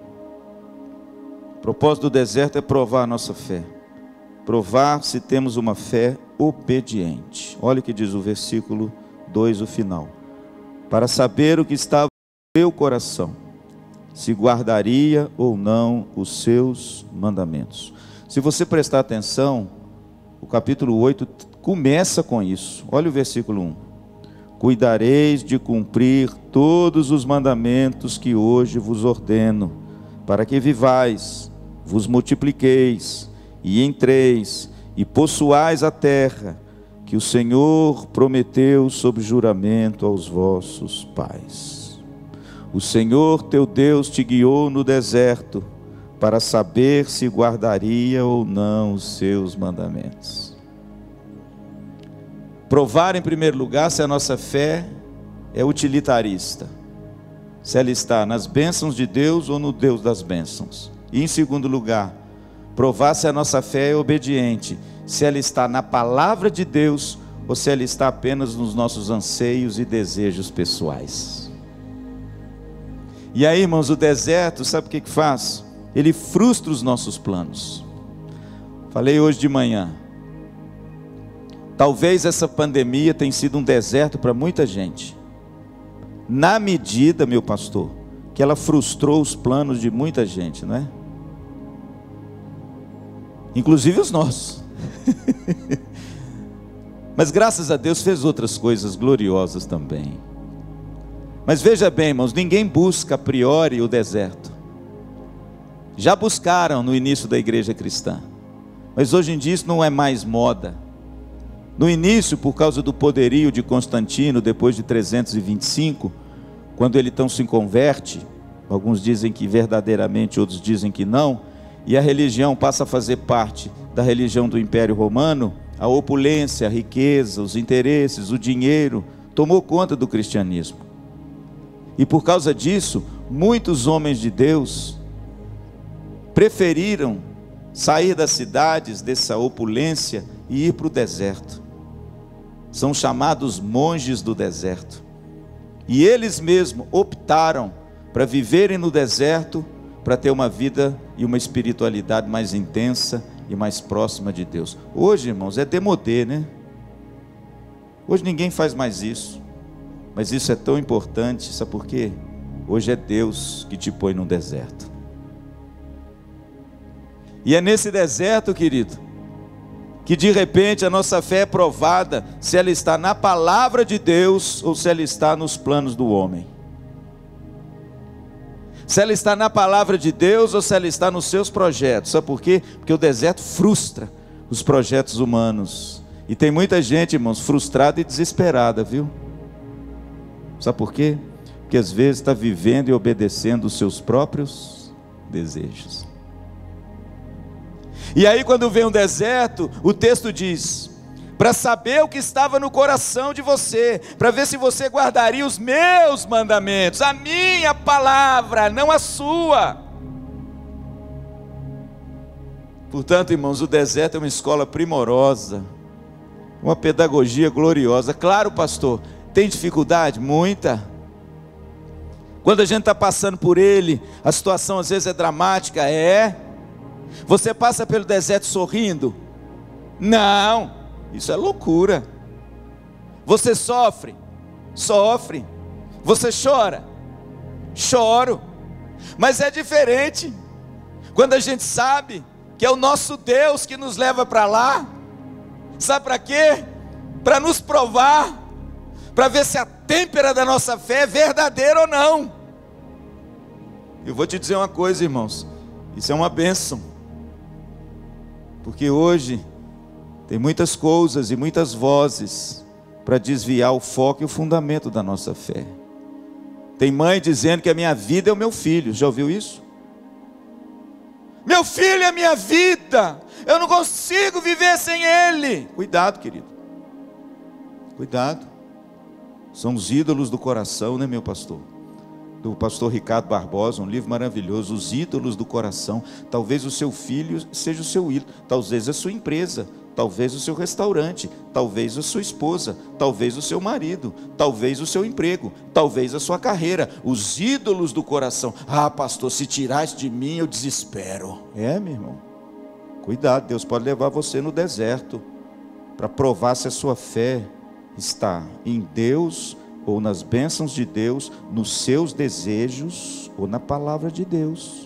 O propósito do deserto é provar a nossa fé. Provar se temos uma fé obediente. Olha o que diz o versículo 2, o final. Para saber o que estava no seu coração, se guardaria ou não os seus mandamentos. Se você prestar atenção, o capítulo 8 começa com isso. Olha o versículo 1. Cuidareis de cumprir todos os mandamentos que hoje vos ordeno, para que vivais, vos multipliqueis, e entreis, e possuais a terra, que o Senhor prometeu sob juramento aos vossos pais. O Senhor teu Deus te guiou no deserto, para saber se guardaria ou não os seus mandamentos. Provar em primeiro lugar se a nossa fé é utilitarista, se ela está nas bênçãos de Deus ou no Deus das bênçãos. E em segundo lugar, provar se a nossa fé é obediente, se ela está na palavra de Deus ou se ela está apenas nos nossos anseios e desejos pessoais. E aí, irmãos, o deserto, sabe o que faz? Ele frustra os nossos planos. Falei hoje de manhã, talvez essa pandemia tenha sido um deserto para muita gente, na medida, meu pastor, que ela frustrou os planos de muita gente, não é? Inclusive os nossos. Mas graças a Deus fez outras coisas gloriosas também. Mas veja bem, irmãos, ninguém busca a priori o deserto. Já buscaram no início da igreja cristã, mas hoje em dia isso não é mais moda. No início, por causa do poderio de Constantino, depois de 325, quando ele então se converte, alguns dizem que verdadeiramente, outros dizem que não, e a religião passa a fazer parte da religião do Império Romano, a opulência, a riqueza, os interesses, o dinheiro, tomou conta do cristianismo. E por causa disso, muitos homens de Deus preferiram sair das cidades, dessa opulência, e ir para o deserto. São chamados monges do deserto. E eles mesmos optaram para viverem no deserto, para ter uma vida e uma espiritualidade mais intensa e mais próxima de Deus. Hoje, irmãos, é demodê, né? Hoje ninguém faz mais isso. Mas isso é tão importante, sabe por quê? Hoje é Deus que te põe no deserto. E é nesse deserto, querido, que de repente a nossa fé é provada, se ela está na palavra de Deus ou se ela está nos planos do homem. Se ela está na palavra de Deus ou se ela está nos seus projetos. Sabe por quê? Porque o deserto frustra os projetos humanos. E tem muita gente, irmãos, frustrada e desesperada, viu? Sabe por quê? Porque às vezes está vivendo e obedecendo os seus próprios desejos. E aí quando vem um deserto, o texto diz: para saber o que estava no coração de você, para ver se você guardaria os meus mandamentos, a minha palavra, não a sua. Portanto, irmãos, o deserto é uma escola primorosa, uma pedagogia gloriosa. Claro, pastor, tem dificuldade? Muita. Quando a gente está passando por ele, a situação às vezes é dramática, é. Você passa pelo deserto sorrindo? Não, isso é loucura. Você sofre? Sofre. Você chora? Choro. Mas é diferente quando a gente sabe que é o nosso Deus que nos leva para lá. Sabe para quê? Para nos provar, para ver se a têmpera da nossa fé é verdadeira ou não. Eu vou te dizer uma coisa, irmãos, isso é uma bênção. Porque hoje tem muitas coisas e muitas vozes para desviar o foco e o fundamento da nossa fé. Tem mãe dizendo que a minha vida é o meu filho, já ouviu isso? Meu filho é a minha vida, eu não consigo viver sem ele. Cuidado, querido, cuidado. São os ídolos do coração, né, meu pastor? Do pastor Ricardo Barbosa, um livro maravilhoso, Os Ídolos do Coração. Talvez o seu filho seja o seu ídolo, talvez a sua empresa, talvez o seu restaurante, talvez a sua esposa, talvez o seu marido, talvez o seu emprego, talvez a sua carreira. Os ídolos do coração. Ah, pastor, se tirar isso de mim eu desespero. É, meu irmão, cuidado, Deus pode levar você no deserto para provar se a sua fé está em Deus ou nas bênçãos de Deus, nos seus desejos ou na palavra de Deus,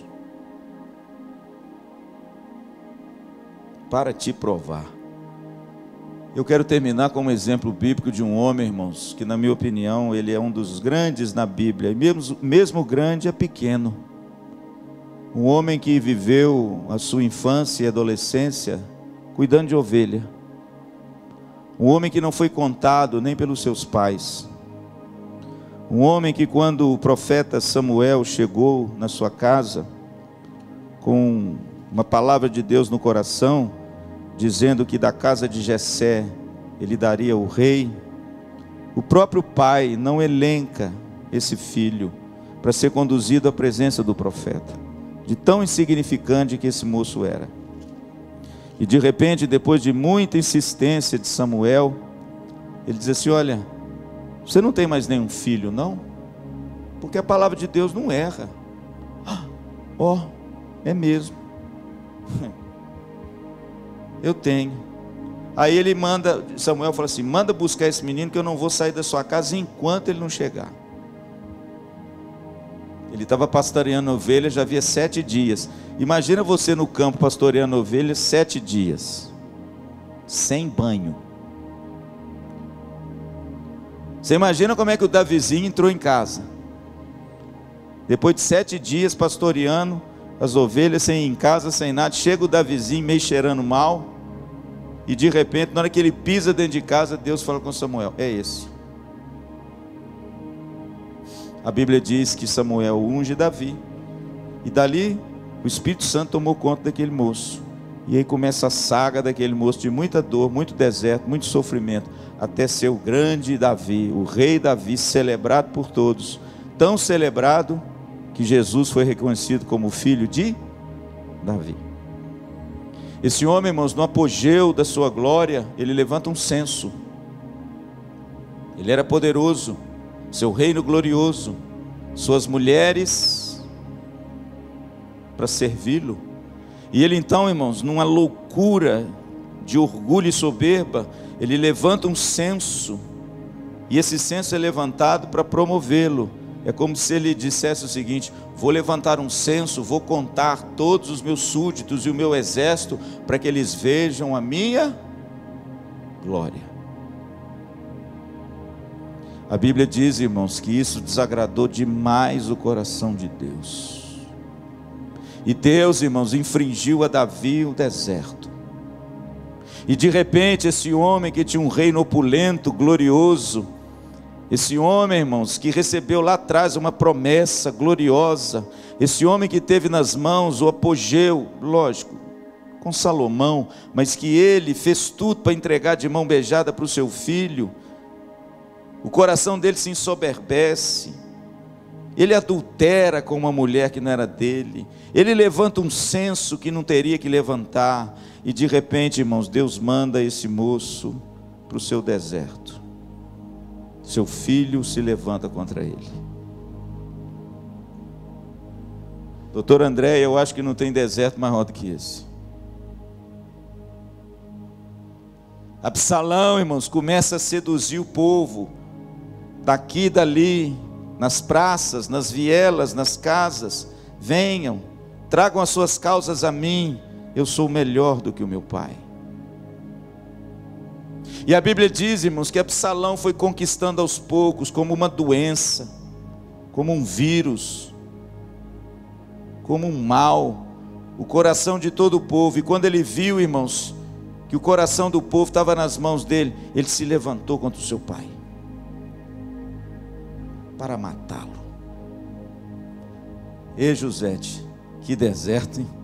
para te provar. Eu quero terminar com um exemplo bíblico de um homem, irmãos, que na minha opinião ele é um dos grandes na Bíblia, e mesmo grande é pequeno. Um homem que viveu a sua infância e adolescência cuidando de ovelha. Um homem que não foi contado nem pelos seus pais. Um homem que, quando o profeta Samuel chegou na sua casa com uma palavra de Deus no coração, dizendo que da casa de Jessé ele daria o rei, o próprio pai não elenca esse filho para ser conduzido à presença do profeta, de tão insignificante que esse moço era. E de repente, depois de muita insistência de Samuel, ele diz assim: olha, você não tem mais nenhum filho, não? Porque a palavra de Deus não erra. Ó, é mesmo. Eu tenho. Aí ele manda, Samuel fala assim: manda buscar esse menino que eu não vou sair da sua casa enquanto ele não chegar. Ele estava pastoreando ovelhas já havia 7 dias. Imagina você no campo pastoreando ovelhas 7 dias, sem banho. Você imagina como é que o Davizinho entrou em casa, depois de 7 dias pastoreando as ovelhas, sem ir em casa, sem nada. Chega o Davizinho meio cheirando mal, e de repente, na hora que ele pisa dentro de casa, Deus fala com Samuel: é esse. A Bíblia diz que Samuel unge Davi, e dali o Espírito Santo tomou conta daquele moço. E aí começa a saga daquele moço, de muita dor, muito deserto, muito sofrimento, até ser o grande Davi, o rei Davi, celebrado por todos. Tão celebrado que Jesus foi reconhecido como filho de Davi. Esse homem, irmãos, no apogeu da sua glória, ele levanta um censo. Ele era poderoso, seu reino glorioso, suas mulheres para servi-lo. E ele então, irmãos, numa loucura de orgulho e soberba, ele levanta um censo, e esse censo é levantado para promovê-lo. É como se ele dissesse o seguinte: vou levantar um censo, vou contar todos os meus súditos e o meu exército, para que eles vejam a minha glória. A Bíblia diz, irmãos, que isso desagradou demais o coração de Deus. E Deus, irmãos, infringiu a Davi o deserto. E de repente esse homem que tinha um reino opulento, glorioso, esse homem, irmãos, que recebeu lá atrás uma promessa gloriosa, esse homem que teve nas mãos o apogeu, lógico, com Salomão, mas que ele fez tudo para entregar de mão beijada para o seu filho, o coração dele se ensoberbece, ele adultera com uma mulher que não era dele, ele levanta um censo que não teria que levantar, e de repente, irmãos, Deus manda esse moço para o seu deserto. Seu filho se levanta contra ele. Doutor André, eu acho que não tem deserto maior do que esse. Absalão, irmãos, começa a seduzir o povo, daqui e dali, nas praças, nas vielas, nas casas. Venham, tragam as suas causas a mim, eu sou melhor do que o meu pai. E a Bíblia diz, irmãos, que Absalão foi conquistando aos poucos, como uma doença, como um vírus, como um mal, o coração de todo o povo. E quando ele viu, irmãos, que o coração do povo estava nas mãos dele, ele se levantou contra o seu pai, para matá-lo. E Josete, que deserto, hein?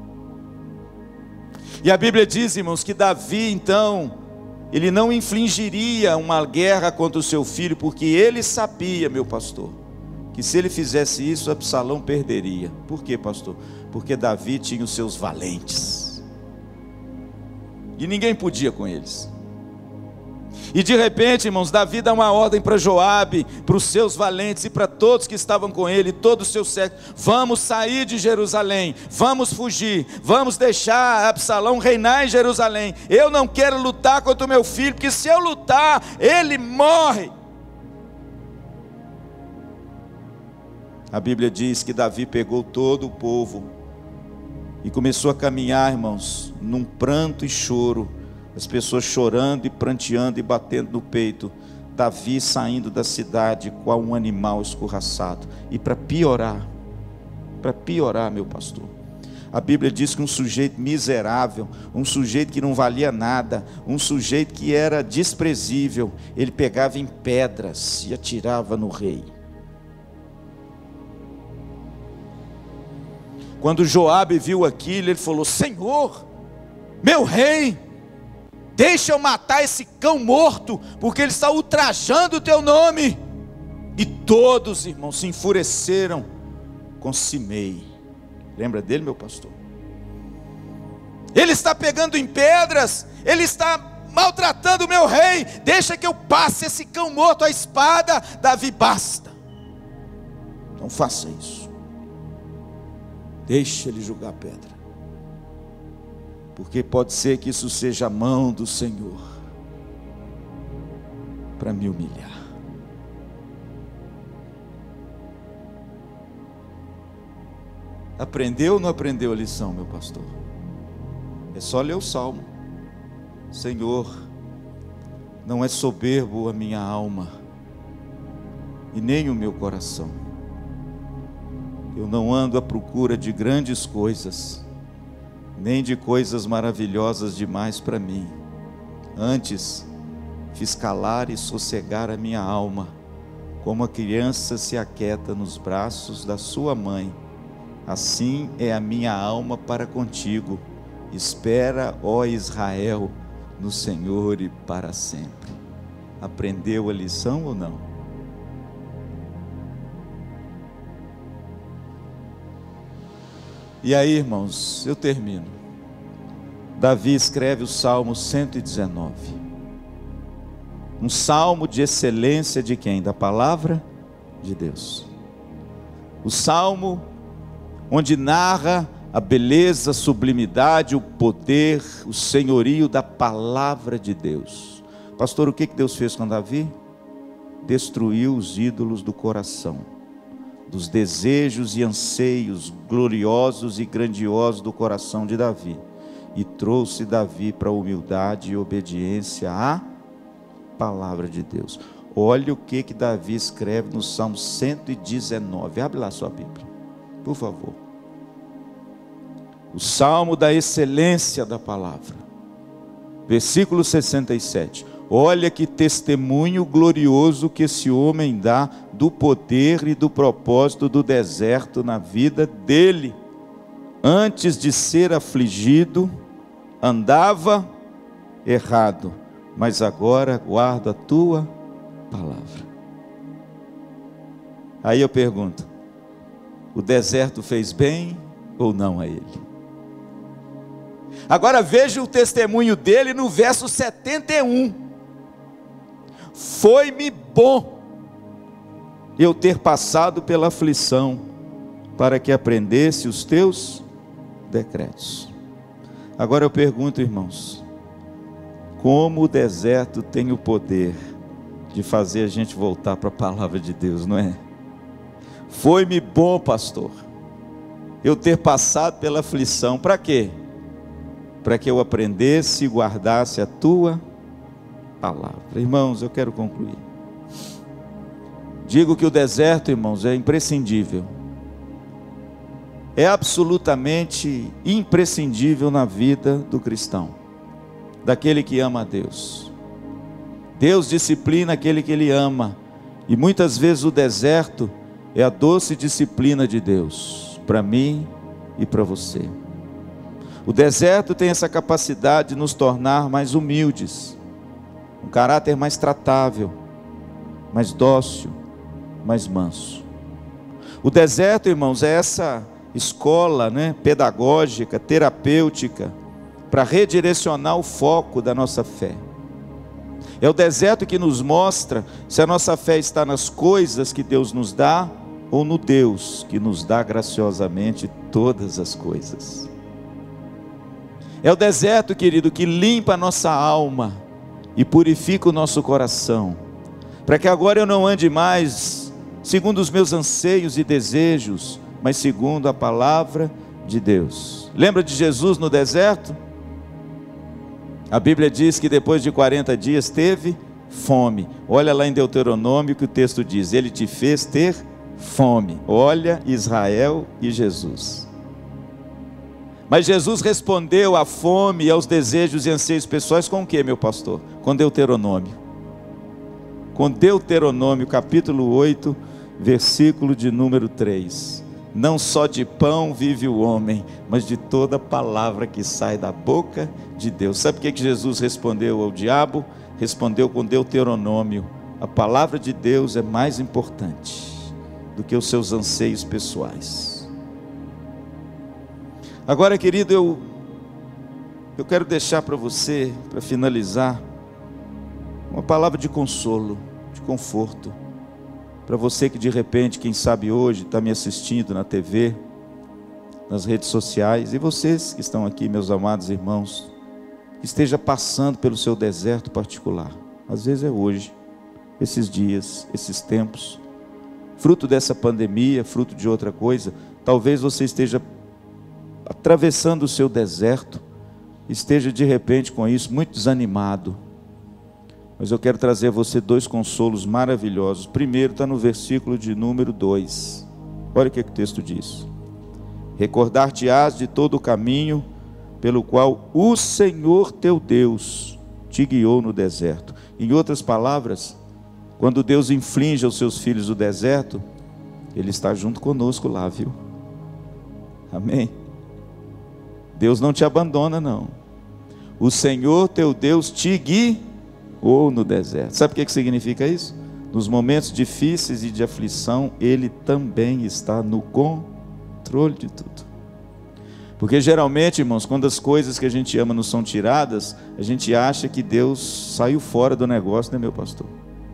E a Bíblia diz, irmãos, que Davi, então, ele não infligiria uma guerra contra o seu filho, porque ele sabia, meu pastor, que se ele fizesse isso, Absalão perderia. Por quê, pastor? Porque Davi tinha os seus valentes, e ninguém podia com eles. E de repente, irmãos, Davi dá uma ordem para Joabe, para os seus valentes e para todos que estavam com ele, todos os seus séculos: vamos sair de Jerusalém, vamos fugir, vamos deixar Absalão reinar em Jerusalém. Eu não quero lutar contra o meu filho, porque se eu lutar, ele morre. A Bíblia diz que Davi pegou todo o povo e começou a caminhar, irmãos, num pranto e choro, as pessoas chorando e pranteando e batendo no peito, Davi saindo da cidade qual um animal escorraçado. E para piorar, meu pastor, a Bíblia diz que um sujeito miserável, um sujeito que não valia nada, um sujeito que era desprezível, ele pegava em pedras e atirava no rei. Quando Joabe viu aquilo, ele falou: Senhor, meu rei, deixa eu matar esse cão morto, porque ele está ultrajando o teu nome. E todos, irmãos, se enfureceram com Simei. Lembra dele, meu pastor? Ele está pegando em pedras, ele está maltratando o meu rei. Deixa que eu passe esse cão morto à espada. Davi, basta, não faça isso, deixa ele julgar a pedra, porque pode ser que isso seja a mão do Senhor para me humilhar. Aprendeu ou não aprendeu a lição, meu pastor? É só ler o Salmo. Senhor, não é soberbo a minha alma e nem o meu coração. Eu não ando à procura de grandes coisas, nem de coisas maravilhosas demais para mim. Antes, fiz calar e sossegar a minha alma, como a criança se aquieta nos braços da sua mãe. Assim é a minha alma para contigo. Espera, ó Israel, no Senhor e para sempre. Aprendeu a lição ou não? E aí, irmãos, eu termino. Davi escreve o Salmo 119. Um salmo de excelência de quem? Da palavra de Deus. O salmo onde narra a beleza, a sublimidade, o poder, o senhorio da palavra de Deus. Pastor, o que Deus fez com Davi? Destruiu os ídolos do coração, dos desejos e anseios gloriosos e grandiosos do coração de Davi, e trouxe Davi para a humildade e obediência à palavra de Deus. Olha o que Davi escreve no Salmo 119. Abre lá sua Bíblia, por favor. O Salmo da excelência da palavra. Versículo 67. Olha que testemunho glorioso que esse homem dá do poder e do propósito do deserto na vida dele. Antes de ser afligido, andava errado, mas agora guardo a tua palavra. Aí eu pergunto: o deserto fez bem ou não a ele? Agora veja o testemunho dele no verso 71. Foi-me bom eu ter passado pela aflição, para que aprendesse os teus decretos. Agora eu pergunto, irmãos, como o deserto tem o poder de fazer a gente voltar para a palavra de Deus, não é? Foi-me bom, pastor, eu ter passado pela aflição. Para quê? Para que eu aprendesse e guardasse a tua palavra. Irmãos, eu quero concluir. Digo que o deserto, irmãos, é imprescindível. É absolutamente imprescindível na vida do cristão, daquele que ama a Deus. Deus disciplina aquele que Ele ama, e muitas vezes o deserto é a doce disciplina de Deus, para mim e para você. O deserto tem essa capacidade de nos tornar mais humildes, um caráter mais tratável, mais dócil, mais manso. O deserto, irmãos, é essa escola, pedagógica, terapêutica, para redirecionar o foco da nossa fé. É o deserto que nos mostra se a nossa fé está nas coisas que Deus nos dá, ou no Deus que nos dá graciosamente todas as coisas. É o deserto, querido, que limpa a nossa alma e purifica o nosso coração, para que agora eu não ande mais segundo os meus anseios e desejos, mas segundo a palavra de Deus. Lembra de Jesus no deserto? A Bíblia diz que depois de 40 dias teve fome. Olha lá em Deuteronômio que o texto diz: Ele te fez ter fome. Olha Israel e Jesus. Mas Jesus respondeu à fome e aos desejos e anseios pessoais com o que, meu pastor? Com Deuteronômio. Com Deuteronômio, capítulo 8, versículo de número 3. Não só de pão vive o homem, mas de toda palavra que sai da boca de Deus. Sabe o que Jesus respondeu ao diabo? Respondeu com Deuteronômio: a palavra de Deus é mais importante do que os seus anseios pessoais. Agora, querido, eu quero deixar para você, para finalizar, uma palavra de consolo, de conforto, para você que de repente, quem sabe hoje, está me assistindo na TV, nas redes sociais, e vocês que estão aqui, meus amados irmãos, que esteja passando pelo seu deserto particular. Às vezes é hoje, esses dias, esses tempos, fruto dessa pandemia, fruto de outra coisa. Talvez você esteja atravessando o seu deserto, esteja de repente com isso muito desanimado, mas eu quero trazer a você dois consolos maravilhosos. Primeiro está no versículo de número 2, olha o que o texto diz: recordar-te-ás de todo o caminho pelo qual o Senhor teu Deus te guiou no deserto. Em outras palavras, quando Deus inflige aos seus filhos o deserto, Ele está junto conosco lá, viu? Amém? Deus não te abandona, não. O Senhor teu Deus te guiou no deserto. Sabe o que significa isso? Nos momentos difíceis e de aflição, Ele também está no controle de tudo. Porque geralmente, irmãos, quando as coisas que a gente ama não são tiradas, a gente acha que Deus saiu fora do negócio, né, meu pastor?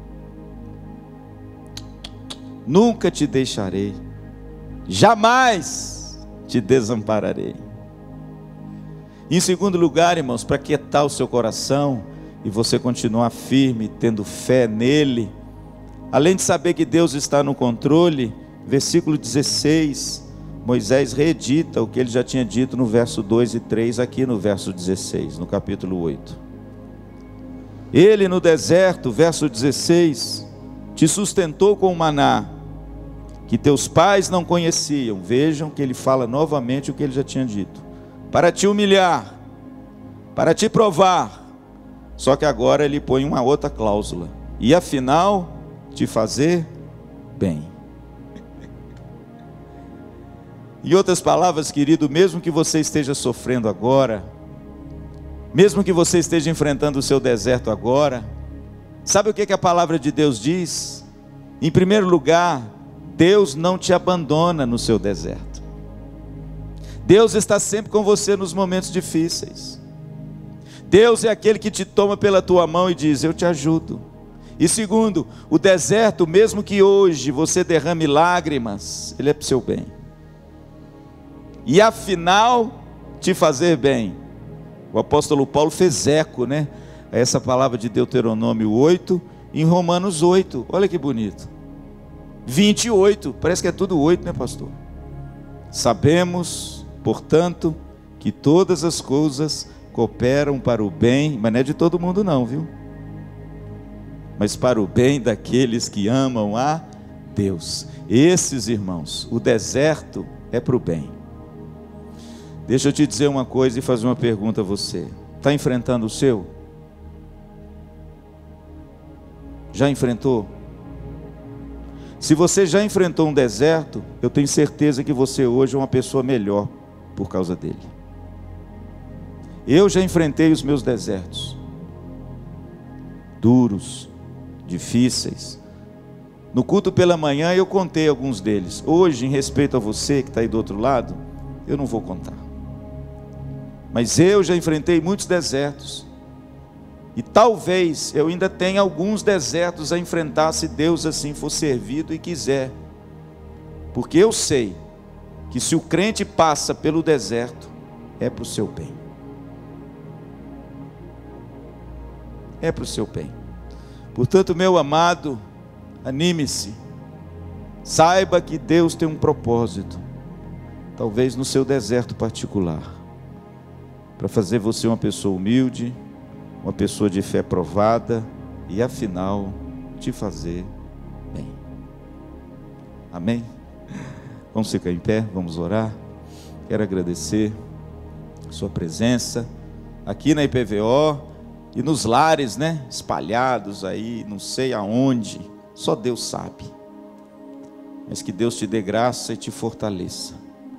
Nunca te deixarei, jamais te desampararei. Em segundo lugar, irmãos, para quietar o seu coração e você continuar firme, tendo fé nele, além de saber que Deus está no controle, versículo 16, Moisés reedita o que ele já tinha dito no verso 2 e 3, aqui no verso 16, no capítulo 8. Ele no deserto, verso 16, te sustentou com o maná, que teus pais não conheciam. Vejam que ele fala novamente o que ele já tinha dito. Para te humilhar, para te provar. Só que agora ele põe uma outra cláusula. E afinal, te fazer bem. Em outras palavras, querido, mesmo que você esteja sofrendo agora, mesmo que você esteja enfrentando o seu deserto agora, sabe o que a palavra de Deus diz? Em primeiro lugar, Deus não te abandona no seu deserto. Deus está sempre com você nos momentos difíceis. Deus é aquele que te toma pela tua mão e diz: eu te ajudo. E segundo, o deserto, mesmo que hoje você derrame lágrimas, ele é para o seu bem. E afinal, te fazer bem. O apóstolo Paulo fez eco, né, a essa palavra de Deuteronômio 8, em Romanos 8, olha que bonito. 28, parece que é tudo 8, né, pastor? Sabemos, portanto, que todas as coisas cooperam para o bem, mas não é de todo mundo não, viu? Mas para o bem daqueles que amam a Deus. Esses, irmãos, o deserto é para o bem. Deixa eu te dizer uma coisa e fazer uma pergunta a você. Está enfrentando o seu? Já enfrentou? Se você já enfrentou um deserto, eu tenho certeza que você hoje é uma pessoa melhor por causa dele. Eu já enfrentei os meus desertos. Duros, difíceis. No culto pela manhã eu contei alguns deles. Hoje, em respeito a você que está aí do outro lado, eu não vou contar. Mas eu já enfrentei muitos desertos. E talvez eu ainda tenha alguns desertos a enfrentar, se Deus assim for servido e quiser. Porque eu sei que se o crente passa pelo deserto, é para o seu bem. É para o seu bem. Portanto, meu amado, anime-se. Saiba que Deus tem um propósito. Talvez no seu deserto particular. Para fazer você uma pessoa humilde, uma pessoa de fé provada e afinal te fazer bem. Amém? Vamos ficar em pé, vamos orar. Quero agradecer a sua presença aqui na IPVO e nos lares, né? Espalhados aí, não sei aonde, só Deus sabe. Mas que Deus te dê graça e te fortaleça.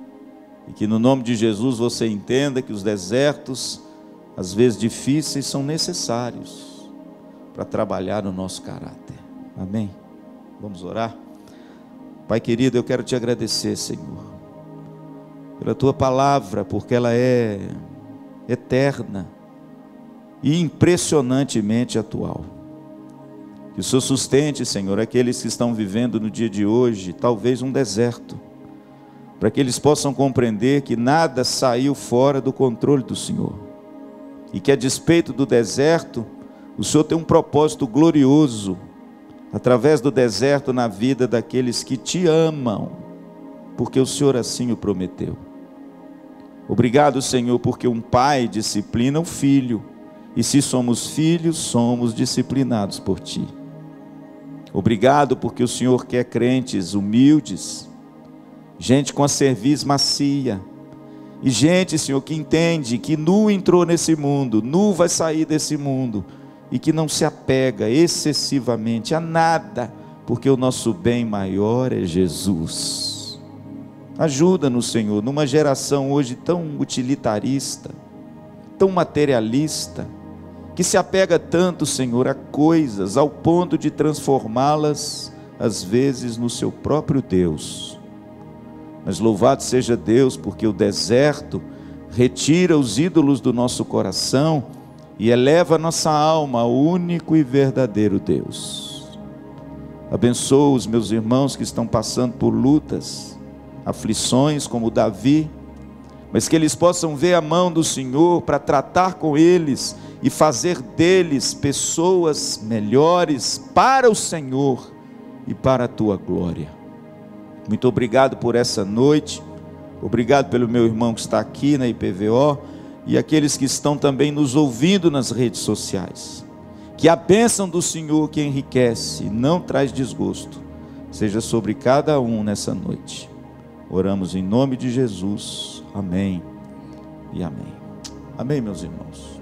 E que no nome de Jesus você entenda que os desertos, às vezes difíceis, são necessários para trabalhar no nosso caráter. Amém? Vamos orar? Pai querido, eu quero te agradecer, Senhor, pela tua palavra, porque ela é eterna e impressionantemente atual. Que o Senhor sustente, Senhor, aqueles que estão vivendo no dia de hoje, talvez um deserto, para que eles possam compreender que nada saiu fora do controle do Senhor. E que a despeito do deserto, o Senhor tem um propósito glorioso, através do deserto na vida daqueles que te amam, porque o Senhor assim o prometeu. Obrigado, Senhor, porque um pai disciplina o filho, e se somos filhos, somos disciplinados por Ti. Obrigado porque o Senhor quer crentes humildes, gente com a cerviz macia, e gente, Senhor, que entende que nu entrou nesse mundo, nu vai sair desse mundo, e que não se apega excessivamente a nada, porque o nosso bem maior é Jesus. Ajuda-nos, Senhor, numa geração hoje tão utilitarista, tão materialista, que se apega tanto, Senhor, a coisas, ao ponto de transformá-las, às vezes, no seu próprio Deus. Mas louvado seja Deus, porque o deserto retira os ídolos do nosso coração e eleva a nossa alma ao único e verdadeiro Deus. Abençoa os meus irmãos que estão passando por lutas, aflições como Davi, mas que eles possam ver a mão do Senhor para tratar com eles e fazer deles pessoas melhores para o Senhor e para a Tua glória. Muito obrigado por essa noite, obrigado pelo meu irmão que está aqui na IPVO e aqueles que estão também nos ouvindo nas redes sociais. Que a bênção do Senhor, que enriquece, não traz desgosto, seja sobre cada um nessa noite. Oramos em nome de Jesus. Amém e amém. Amém, meus irmãos.